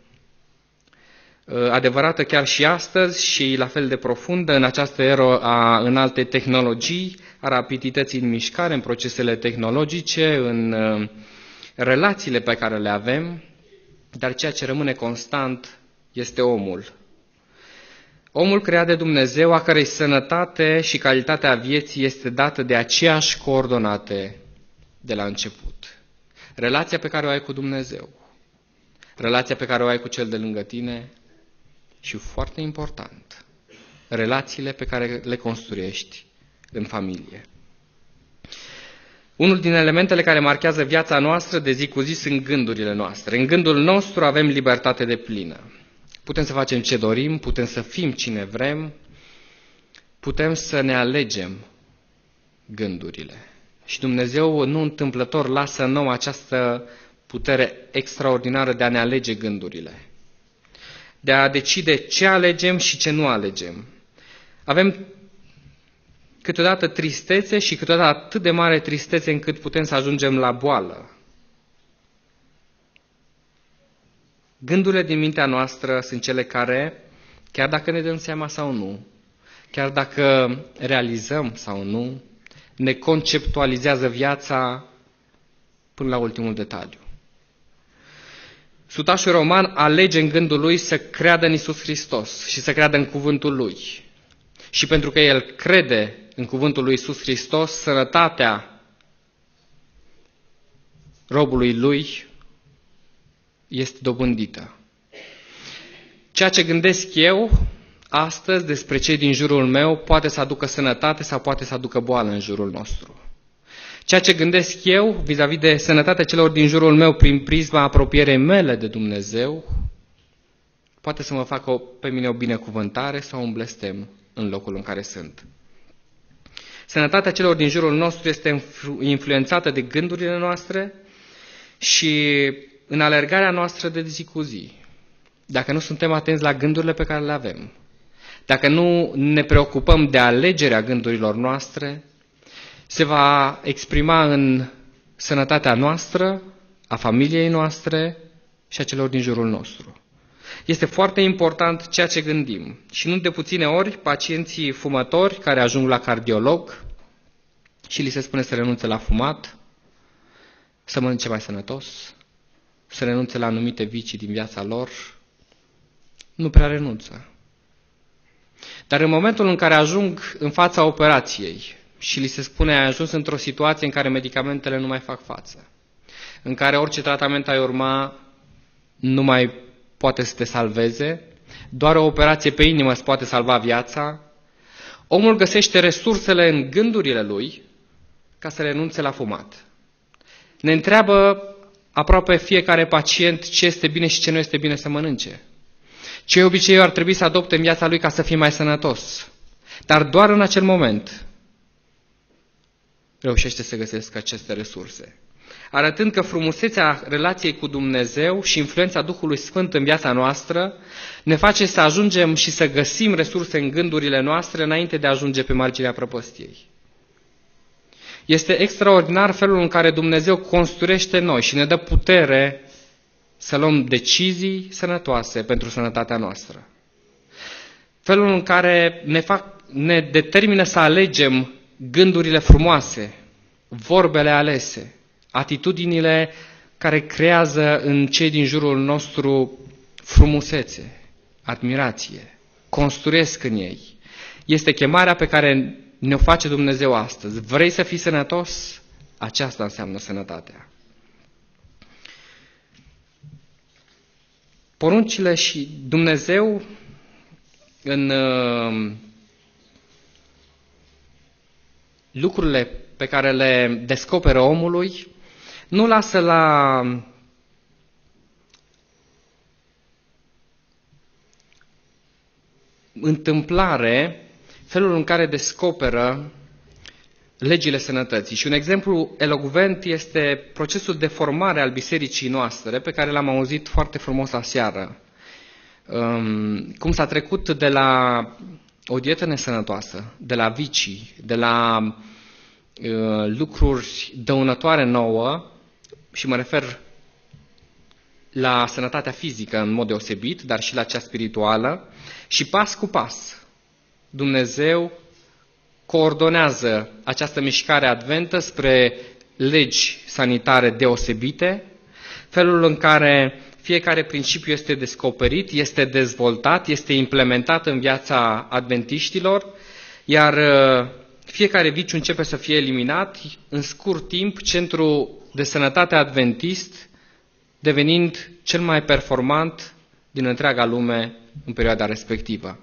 [SPEAKER 7] uh, adevărată chiar și astăzi și la fel de profundă în această eră a înalte tehnologii, a rapidității în mișcare, în procesele tehnologice, în uh, relațiile pe care le avem, dar ceea ce rămâne constant este omul. Omul creat de Dumnezeu, a cărei sănătate și calitatea vieții este dată de aceeași coordonate de la început. Relația pe care o ai cu Dumnezeu, relația pe care o ai cu cel de lângă tine și, foarte important, relațiile pe care le construiești în familie. Unul din elementele care marchează viața noastră de zi cu zi sunt gândurile noastre. În gândul nostru avem libertate deplină. Putem să facem ce dorim, putem să fim cine vrem, putem să ne alegem gândurile. Și Dumnezeu nu întâmplător lasă nouă această putere extraordinară de a ne alege gândurile, de a decide ce alegem și ce nu alegem. Avem câteodată tristețe și câteodată atât de mare tristețe încât putem să ajungem la boală. Gândurile din mintea noastră sunt cele care, chiar dacă ne dăm seama sau nu, chiar dacă realizăm sau nu, ne conceptualizează viața până la ultimul detaliu. Sutașul roman alege în gândul lui să creadă în Iisus Hristos și să creadă în cuvântul lui. Și pentru că el crede în cuvântul lui Iisus Hristos, sănătatea robului lui este dobândită. Ceea ce gândesc eu astăzi despre cei din jurul meu poate să aducă sănătate sau poate să aducă boală în jurul nostru. Ceea ce gândesc eu vis-a-vis de sănătatea celor din jurul meu prin prisma apropierei mele de Dumnezeu poate să mă facă pe mine o binecuvântare sau un blestem în locul în care sunt. Sănătatea celor din jurul nostru este influențată de gândurile noastre și în alergarea noastră de zi cu zi. Dacă nu suntem atenți la gândurile pe care le avem, dacă nu ne preocupăm de alegerea gândurilor noastre, se va exprima în sănătatea noastră, a familiei noastre și a celor din jurul nostru. Este foarte important ceea ce gândim. Și nu de puține ori, pacienții fumători care ajung la cardiolog și li se spune să renunțe la fumat, să mănânce mai sănătos, să renunțe la anumite vicii din viața lor, nu prea renunță. Dar în momentul în care ajung în fața operației și li se spune ai ajuns într-o situație în care medicamentele nu mai fac față, în care orice tratament ai urma nu mai poate să te salveze, doar o operație pe inimă îți poate salva viața, omul găsește resursele în gândurile lui ca să renunțe la fumat. Ne întreabă aproape fiecare pacient ce este bine și ce nu este bine să mănânce. Ce obiceiuri ar trebui să adopte în viața lui ca să fie mai sănătos. Dar doar în acel moment reușește să găsească aceste resurse. Arătând că frumusețea relației cu Dumnezeu și influența Duhului Sfânt în viața noastră ne face să ajungem și să găsim resurse în gândurile noastre înainte de a ajunge pe marginea prăpăstiei. Este extraordinar felul în care Dumnezeu construiește noi și ne dă putere să luăm decizii sănătoase pentru sănătatea noastră. Felul în care ne, fac, ne determină să alegem gândurile frumoase, vorbele alese, atitudinile care creează în cei din jurul nostru frumusețe, admirație, construiesc în ei. Este chemarea pe care ne-o face Dumnezeu astăzi. Vrei să fii sănătos? Aceasta înseamnă sănătatea. Poruncile și Dumnezeu în uh, lucrurile pe care le descoperă omului nu lasă la întâmplare felul în care descoperă legile sănătății. Și un exemplu elocvent este procesul de formare al bisericii noastre, pe care l-am auzit foarte frumos aseară. Cum s-a trecut de la o dietă nesănătoasă, de la vicii, de la lucruri dăunătoare nouă, și mă refer la sănătatea fizică în mod deosebit, dar și la cea spirituală, și pas cu pas Dumnezeu coordonează această mișcare adventă spre legi sanitare deosebite, felul în care fiecare principiu este descoperit, este dezvoltat, este implementat în viața adventiștilor, iar fiecare viciu începe să fie eliminat în scurt timp, centrul de sănătate adventist devenind cel mai performant din întreaga lume în perioada respectivă.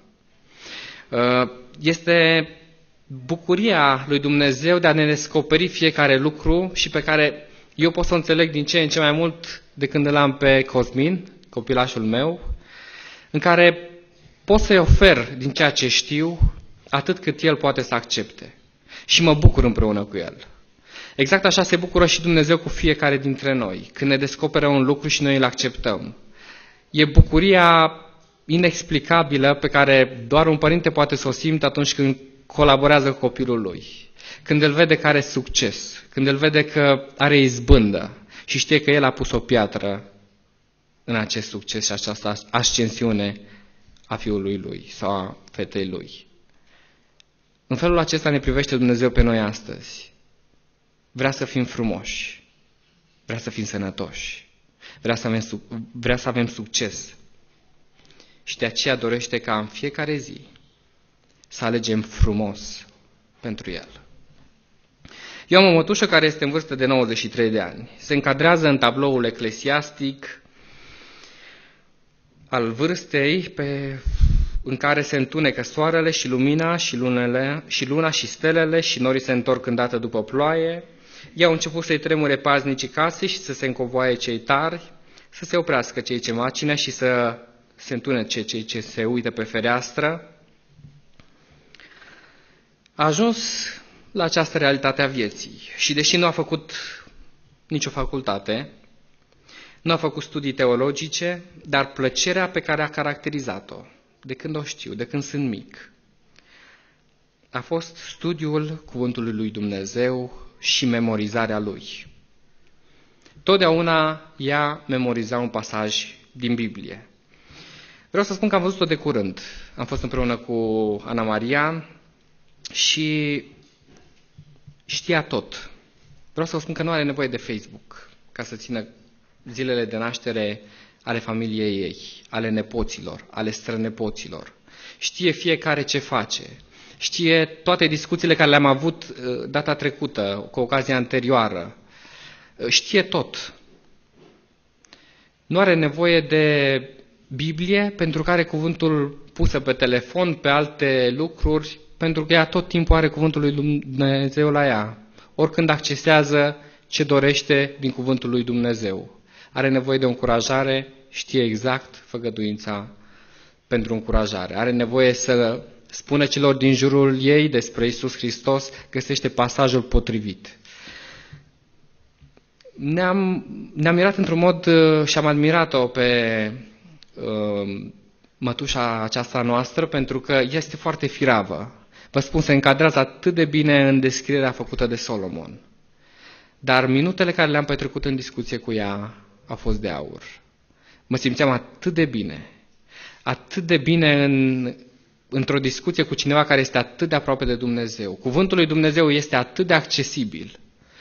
[SPEAKER 7] Este bucuria lui Dumnezeu de a ne descoperi fiecare lucru și pe care eu pot să o înțeleg din ce în ce mai mult de când îl am pe Cosmin, copilașul meu, în care pot să-i ofer din ceea ce știu atât cât el poate să accepte. Și mă bucur împreună cu el. Exact așa se bucură și Dumnezeu cu fiecare dintre noi, când ne descoperă un lucru și noi îl acceptăm. E bucuria inexplicabilă pe care doar un părinte poate să o simtă atunci când colaborează cu copilul lui. Când îl vede că are succes, când îl vede că are izbândă și știe că el a pus o piatră în acest succes și această ascensiune a fiului lui sau a fetei lui. În felul acesta ne privește Dumnezeu pe noi astăzi. Vrea să fim frumoși, vrea să fim sănătoși, vrea să avem, vrea să avem succes. Și de aceea dorește ca în fiecare zi să alegem frumos pentru el. Eu am o mătușă care este în vârstă de nouăzeci și trei de ani. Se încadrează în tabloul eclesiastic al vârstei pe, în care se întunecă soarele și lumina și, lunele, și luna și stelele și norii se întorc îndată după ploaie. Ei au început să-i tremure paznicii casei și să se încovoaie cei tari, să se oprească cei ce macină și să se întunece cei ce se uită pe fereastră. A ajuns la această realitate a vieții și deși nu a făcut nicio facultate, nu a făcut studii teologice, dar plăcerea pe care a caracterizat-o, de când o știu, de când sunt mic, a fost studiul Cuvântului lui Dumnezeu și memorizarea lui. Totdeauna ea memoriza un pasaj din Biblie. Vreau să spun că am văzut-o de curând. Am fost împreună cu Ana Maria și știa tot. Vreau să vă spun că nu are nevoie de Facebook ca să țină zilele de naștere ale familiei ei, ale nepoților, ale strănepoților. Știe fiecare ce face. Știe toate discuțiile care le-am avut data trecută, cu ocazia anterioară. Știe tot. Nu are nevoie de Biblie pentru că are cuvântul pusă pe telefon, pe alte lucruri, pentru că ea tot timpul are cuvântul lui Dumnezeu la ea. Oricând accesează ce dorește din cuvântul lui Dumnezeu. Are nevoie de o încurajare, știe exact făgăduința pentru încurajare. Are nevoie să spună celor din jurul ei despre Iisus Hristos, găsește pasajul potrivit. Ne-am, ne-am mirat într-un mod și am admirat-o pe uh, mătușa aceasta noastră pentru că este foarte firavă. Vă spun, se încadrează atât de bine în descrierea făcută de Solomon. Dar minutele care le-am petrecut în discuție cu ea au fost de aur. Mă simțeam atât de bine, atât de bine în, într-o discuție cu cineva care este atât de aproape de Dumnezeu. Cuvântul lui Dumnezeu este atât de accesibil.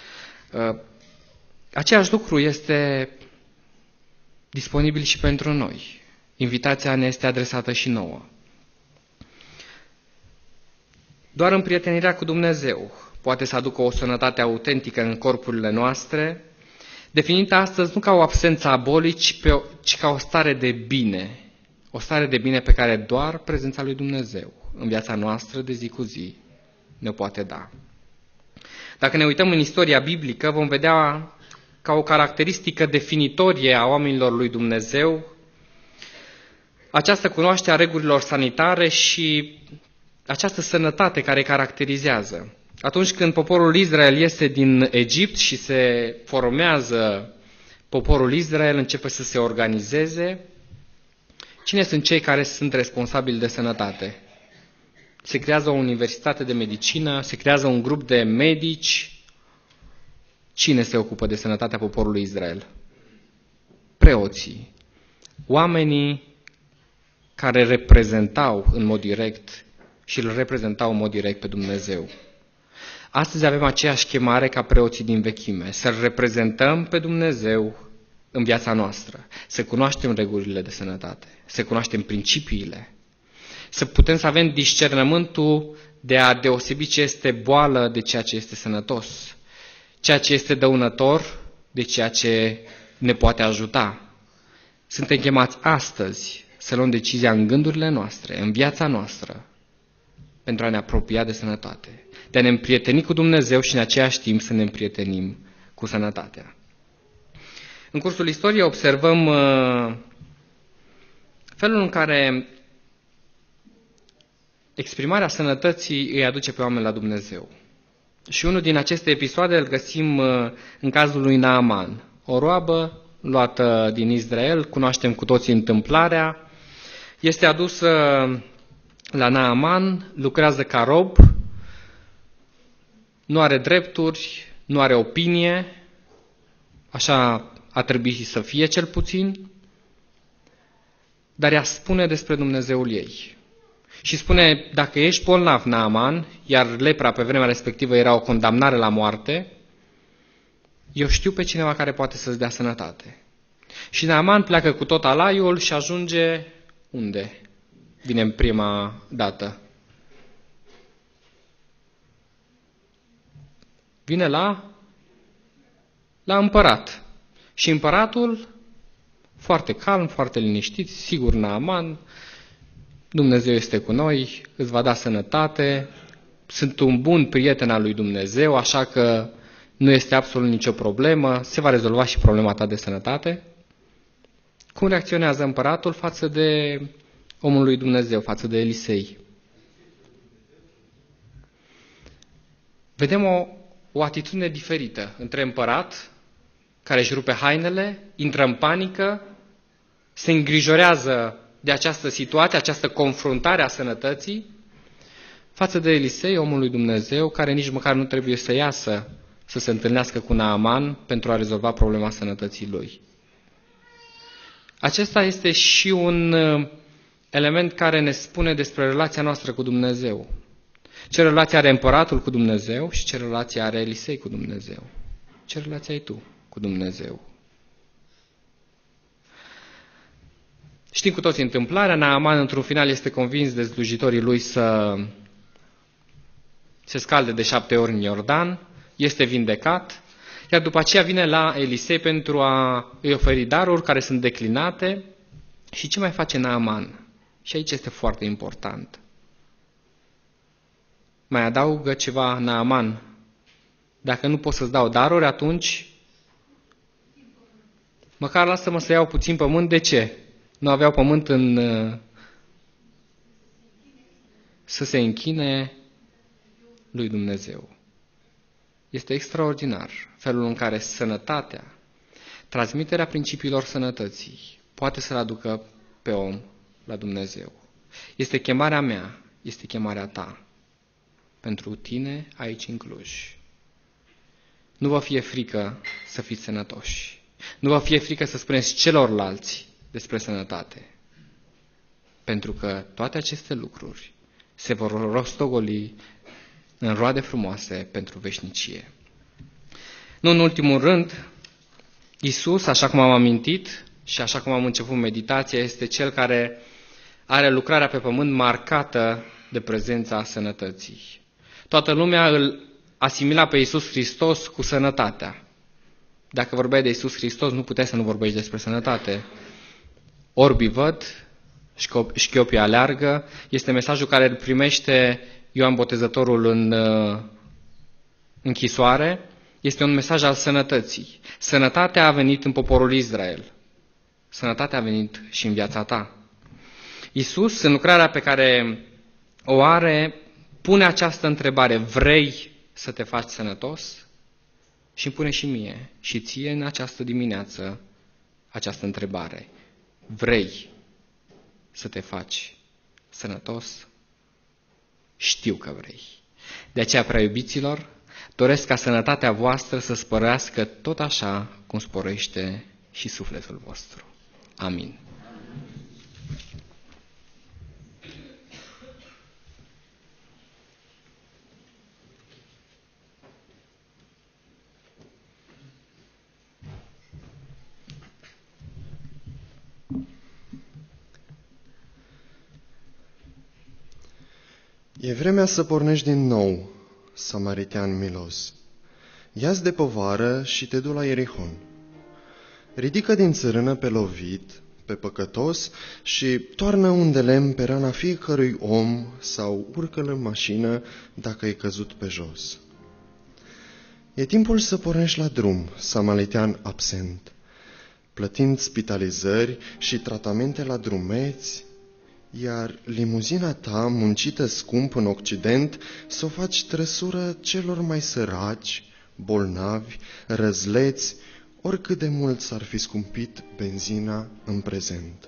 [SPEAKER 7] Același lucru este disponibil și pentru noi. Invitația ne este adresată și nouă. Doar împrietenirea cu Dumnezeu poate să aducă o sănătate autentică în corpurile noastre, definită astăzi nu ca o absență a bolii, ci, pe o, ci ca o stare de bine. O stare de bine pe care doar prezența lui Dumnezeu în viața noastră de zi cu zi ne poate da. Dacă ne uităm în istoria biblică, vom vedea ca o caracteristică definitorie a oamenilor lui Dumnezeu această cunoaștere a regulilor sanitare și această sănătate care îi caracterizează. Atunci când poporul Israel iese din Egipt și se formează poporul Israel, începe să se organizeze, cine sunt cei care sunt responsabili de sănătate? Se creează o universitate de medicină, se creează un grup de medici. Cine se ocupă de sănătatea poporului Israel? Preoții, oamenii care reprezentau în mod direct și îl reprezentau în mod direct pe Dumnezeu. Astăzi avem aceeași chemare ca preoții din vechime, să-L reprezentăm pe Dumnezeu în viața noastră, să cunoaștem regulile de sănătate, să cunoaștem principiile, să putem să avem discernământul de a deosebi ce este boală de ceea ce este sănătos, ceea ce este dăunător de ceea ce ne poate ajuta. Suntem chemați astăzi să luăm decizia în gândurile noastre, în viața noastră, pentru a ne apropia de sănătate, de a ne împrieteni cu Dumnezeu și în același timp să ne împrietenim cu sănătatea. În cursul istoriei observăm uh, felul în care exprimarea sănătății îi aduce pe oameni la Dumnezeu. Și unul din aceste episoade îl găsim uh, în cazul lui Naaman, o roabă luată din Israel, cunoaștem cu toții întâmplarea, este adusă la Naaman, lucrează ca rob, nu are drepturi, nu are opinie, așa a trebuit să fie cel puțin, dar ea spune despre Dumnezeul ei. Și spune, dacă ești bolnav, Naaman, iar lepra pe vremea respectivă era o condamnare la moarte, eu știu pe cineva care poate să-ți dea sănătate. Și Naaman pleacă cu tot alaiul și ajunge unde? Vine în prima dată. Vine la, la împărat. Și împăratul, foarte calm, foarte liniștit, sigur Naaman, Dumnezeu este cu noi, îți va da sănătate, sunt un bun prieten al lui Dumnezeu, așa că nu este absolut nicio problemă, se va rezolva și problema ta de sănătate. Cum reacționează împăratul față de omul lui Dumnezeu, față de Elisei? Vedem o, o atitudine diferită între împărat, care își rupe hainele, intră în panică, se îngrijorează de această situație, această confruntare a sănătății, față de Elisei, omul lui Dumnezeu, care nici măcar nu trebuie să iasă să se întâlnească cu Naaman pentru a rezolva problema sănătății lui. Acesta este și un element care ne spune despre relația noastră cu Dumnezeu. Ce relație are împăratul cu Dumnezeu și ce relație are Elisei cu Dumnezeu? Ce relație ai tu cu Dumnezeu? Știm cu toții întâmplarea. Naaman, într-un final, este convins de slujitorii lui să se scalde de șapte ori în Iordan, este vindecat, iar după aceea vine la Elisei pentru a îi oferi daruri care sunt declinate. Și ce mai face Naaman? Și aici este foarte important. Mai adaugă ceva Naaman. Dacă nu pot să-ți dau daruri, atunci măcar lasă-mă să iau puțin pământ. De ce? Nu aveau pământ în... să se închine lui Dumnezeu. Este extraordinar felul în care sănătatea, transmiterea principiilor sănătății, poate să-l aducă pe om la Dumnezeu. Este chemarea mea, este chemarea ta, pentru tine aici în Cluj. Nu vă fie frică să fiți sănătoși. Nu vă fie frică să spuneți celorlalți despre sănătate. Pentru că toate aceste lucruri se vor rostogoli în roade frumoase pentru veșnicie. Nu în ultimul rând, Iisus, așa cum am amintit și așa cum am început meditația, este Cel care are lucrarea pe pământ marcată de prezența sănătății. Toată lumea îl asimila pe Iisus Hristos cu sănătatea. Dacă vorbeai de Iisus Hristos, nu puteai să nu vorbești despre sănătate. Orbii văd, șchiopii aleargă, este mesajul care îl primește Ioan Botezătorul în închisoare. Este un mesaj al sănătății. Sănătatea a venit în poporul Israel. Sănătatea a venit și în viața ta. Iisus, în lucrarea pe care o are, pune această întrebare: vrei să te faci sănătos? Și îmi pune și mie și ție în această dimineață această întrebare: vrei să te faci sănătos? Știu că vrei. De aceea, prea iubiților, doresc ca sănătatea voastră să sporească tot așa cum sporește și sufletul vostru. Amin.
[SPEAKER 8] E vremea să pornești din nou, samaritean milos. Ia-ți de povară și te du la Ierihon. Ridică din țărână pe lovit, pe păcătos și toarnă un de lemn pe rana fiecărui om sau urcă-l în mașină dacă e căzut pe jos. E timpul să pornești la drum, samaritean absent, plătind spitalizări și tratamente la drumeți, iar limuzina ta, muncită scump în Occident, să o faci trăsură celor mai săraci, bolnavi, răzleți, oricât de mult s-ar fi scumpit benzina în prezent.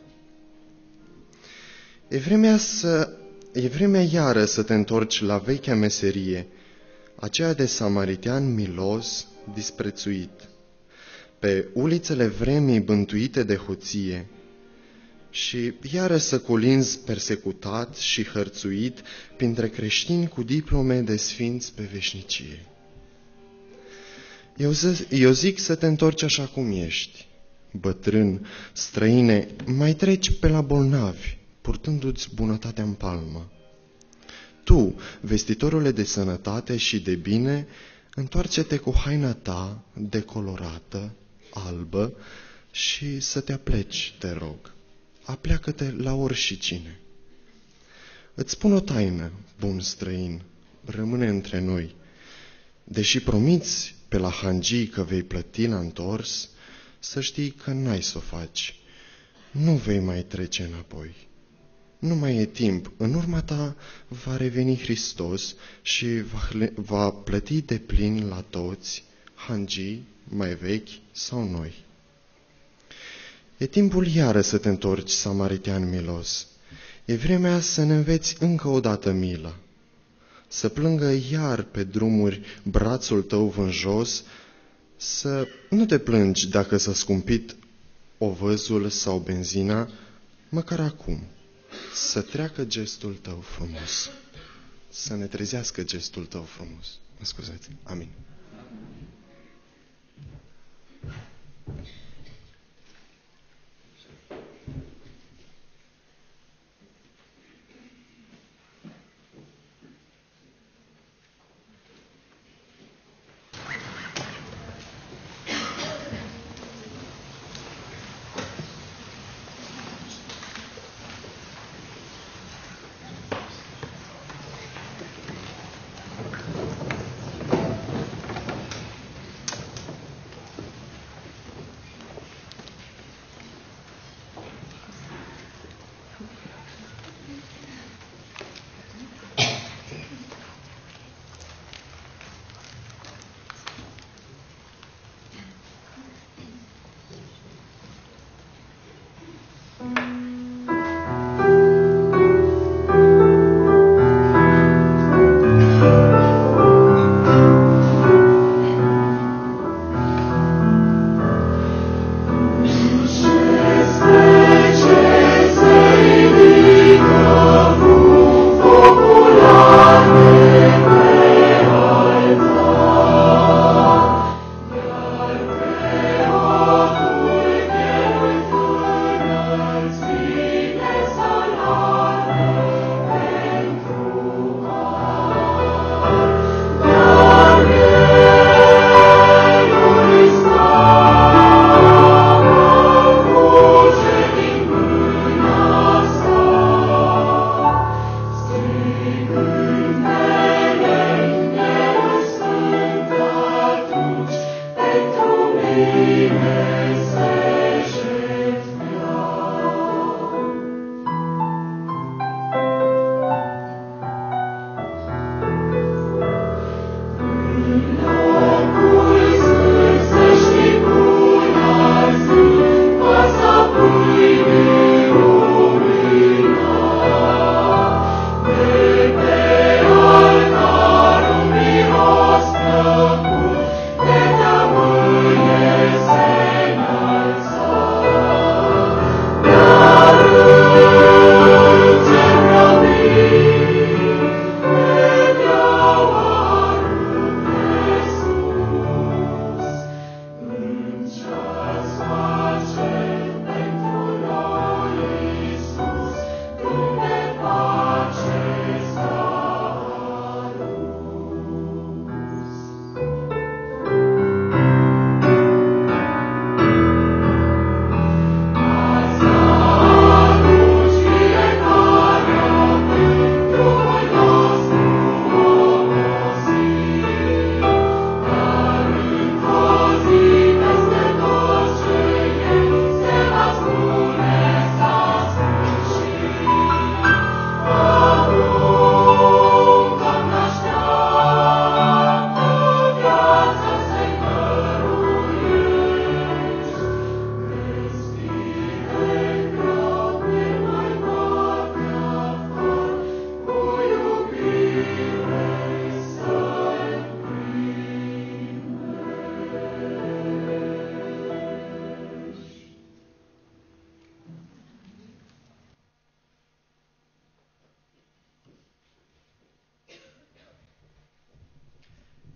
[SPEAKER 8] E vremea, să, e vremea iară să te întorci la vechea meserie, aceea de samaritean milos, disprețuit, pe ulițele vremii bântuite de hoție, și iară să colinzi persecutat și hărțuit printre creștini cu diplome de sfinți pe veșnicie. Eu, z- eu zic să te întorci așa cum ești, bătrân, străine, mai treci pe la bolnavi, purtându-ți bunătatea în palmă. Tu, vestitorule de sănătate și de bine, întoarce-te cu haina ta decolorată, albă, și să te apleci, te rog. Apleacă-te la oricine. Îți spun o taină, bun străin, rămâne între noi. Deși promiți pe la hangii că vei plăti la întors, să știi că n-ai să o faci. Nu vei mai trece înapoi. Nu mai e timp. În urma ta va reveni Hristos și va, va plăti de plin la toți, hangii, mai vechi sau noi. E timpul iară să te întorci, samaritean milos. E vremea să ne înveți încă o dată milă. Să plângă iar pe drumuri brațul tău vânjos, să nu te plângi dacă s-a scumpit ovăzul sau benzina, măcar acum. Să treacă gestul tău frumos. Să ne trezească gestul tău frumos. Mă scuzați. Amin.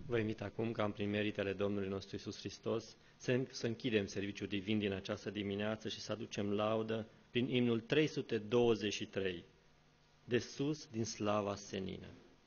[SPEAKER 1] Vă invit acum ca prin meritele Domnului nostru Iisus Hristos să, să închidem serviciul divin din această dimineață și să aducem laudă prin imnul trei sute douăzeci și trei, de sus din slava senină.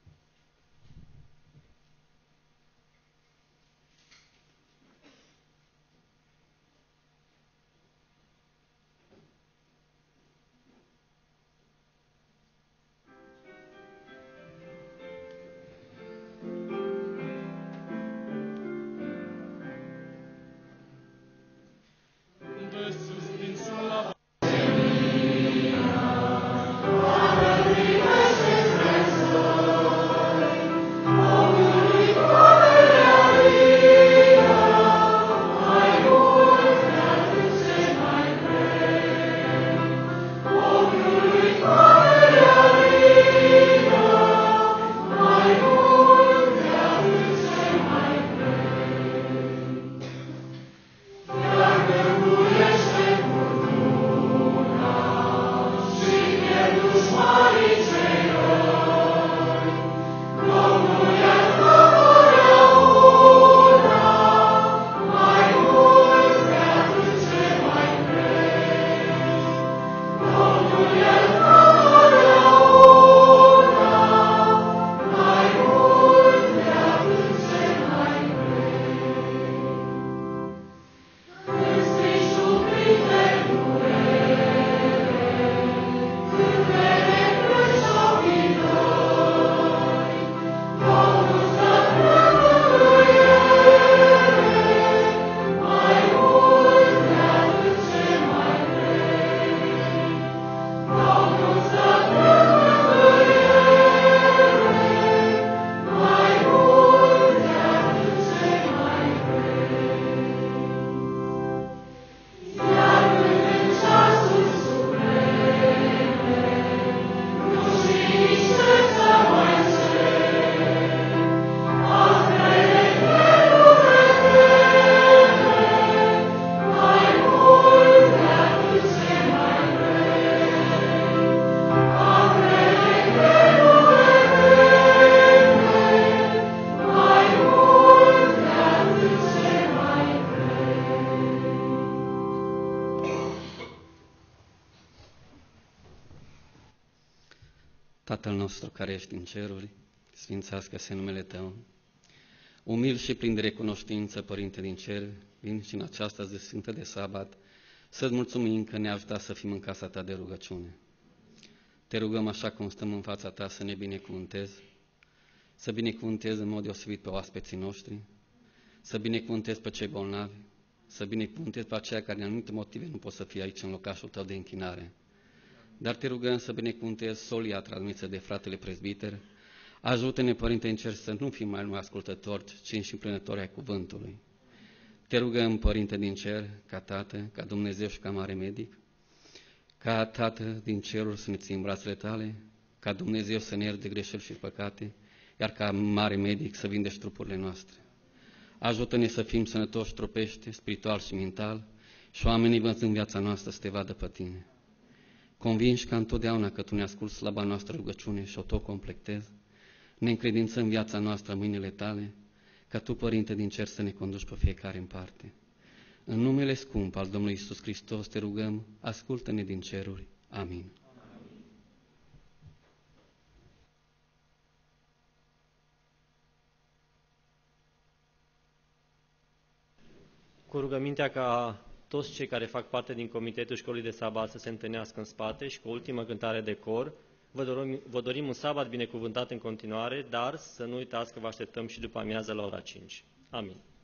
[SPEAKER 9] Tatăl nostru care ești în ceruri, sfințească-se numele Tău. Umil și plin de recunoștință, Părinte din cer, vin și în această zi sfântă de sabat să-ți mulțumim că ne-a ajutat să fim în casa Ta de rugăciune. Te rugăm așa cum stăm în fața Ta să ne binecuvântezi, să binecuvântezi în mod deosebit pe oaspeții noștri, să binecuvântezi pe cei bolnavi, să binecuvântezi pe aceia care din anumite motive nu pot să fie aici în locașul Tău de închinare. Dar te rugăm să binecuvântezi solia transmisă de fratele prezbiter. Ajută-ne, Părinte în cer, să nu fim mai numai ascultători, ci și împlinători ai cuvântului. Te rugăm, Părinte din cer, ca Tată, ca Dumnezeu și ca Mare Medic, ca Tată din cerul să ne ții în brațele Tale, ca Dumnezeu să ne ierte de greșeli și păcate, iar ca Mare Medic să vindești trupurile noastre. Ajută-ne să fim sănătoși trupește, spiritual și mental și oamenii văzând viața noastră să te vadă pe Tine. Convinși ca întotdeauna că Tu ne asculți slaba noastră rugăciune și o tot completezi, ne încredințăm viața noastră în mâinile Tale, ca Tu, Părinte din cer, să ne conduci pe fiecare în parte. În numele scump al Domnului Iisus Hristos te rugăm, ascultă-ne din ceruri. Amin.
[SPEAKER 1] Cu rugămintea ca toți cei care fac parte din Comitetul Școlii de Sabat să se întâlnească în spate și cu o ultimă cântare de cor, vă dorim, vă dorim un sabat binecuvântat în continuare, dar să nu uitați că vă așteptăm și după amiază la ora cinci. Amin.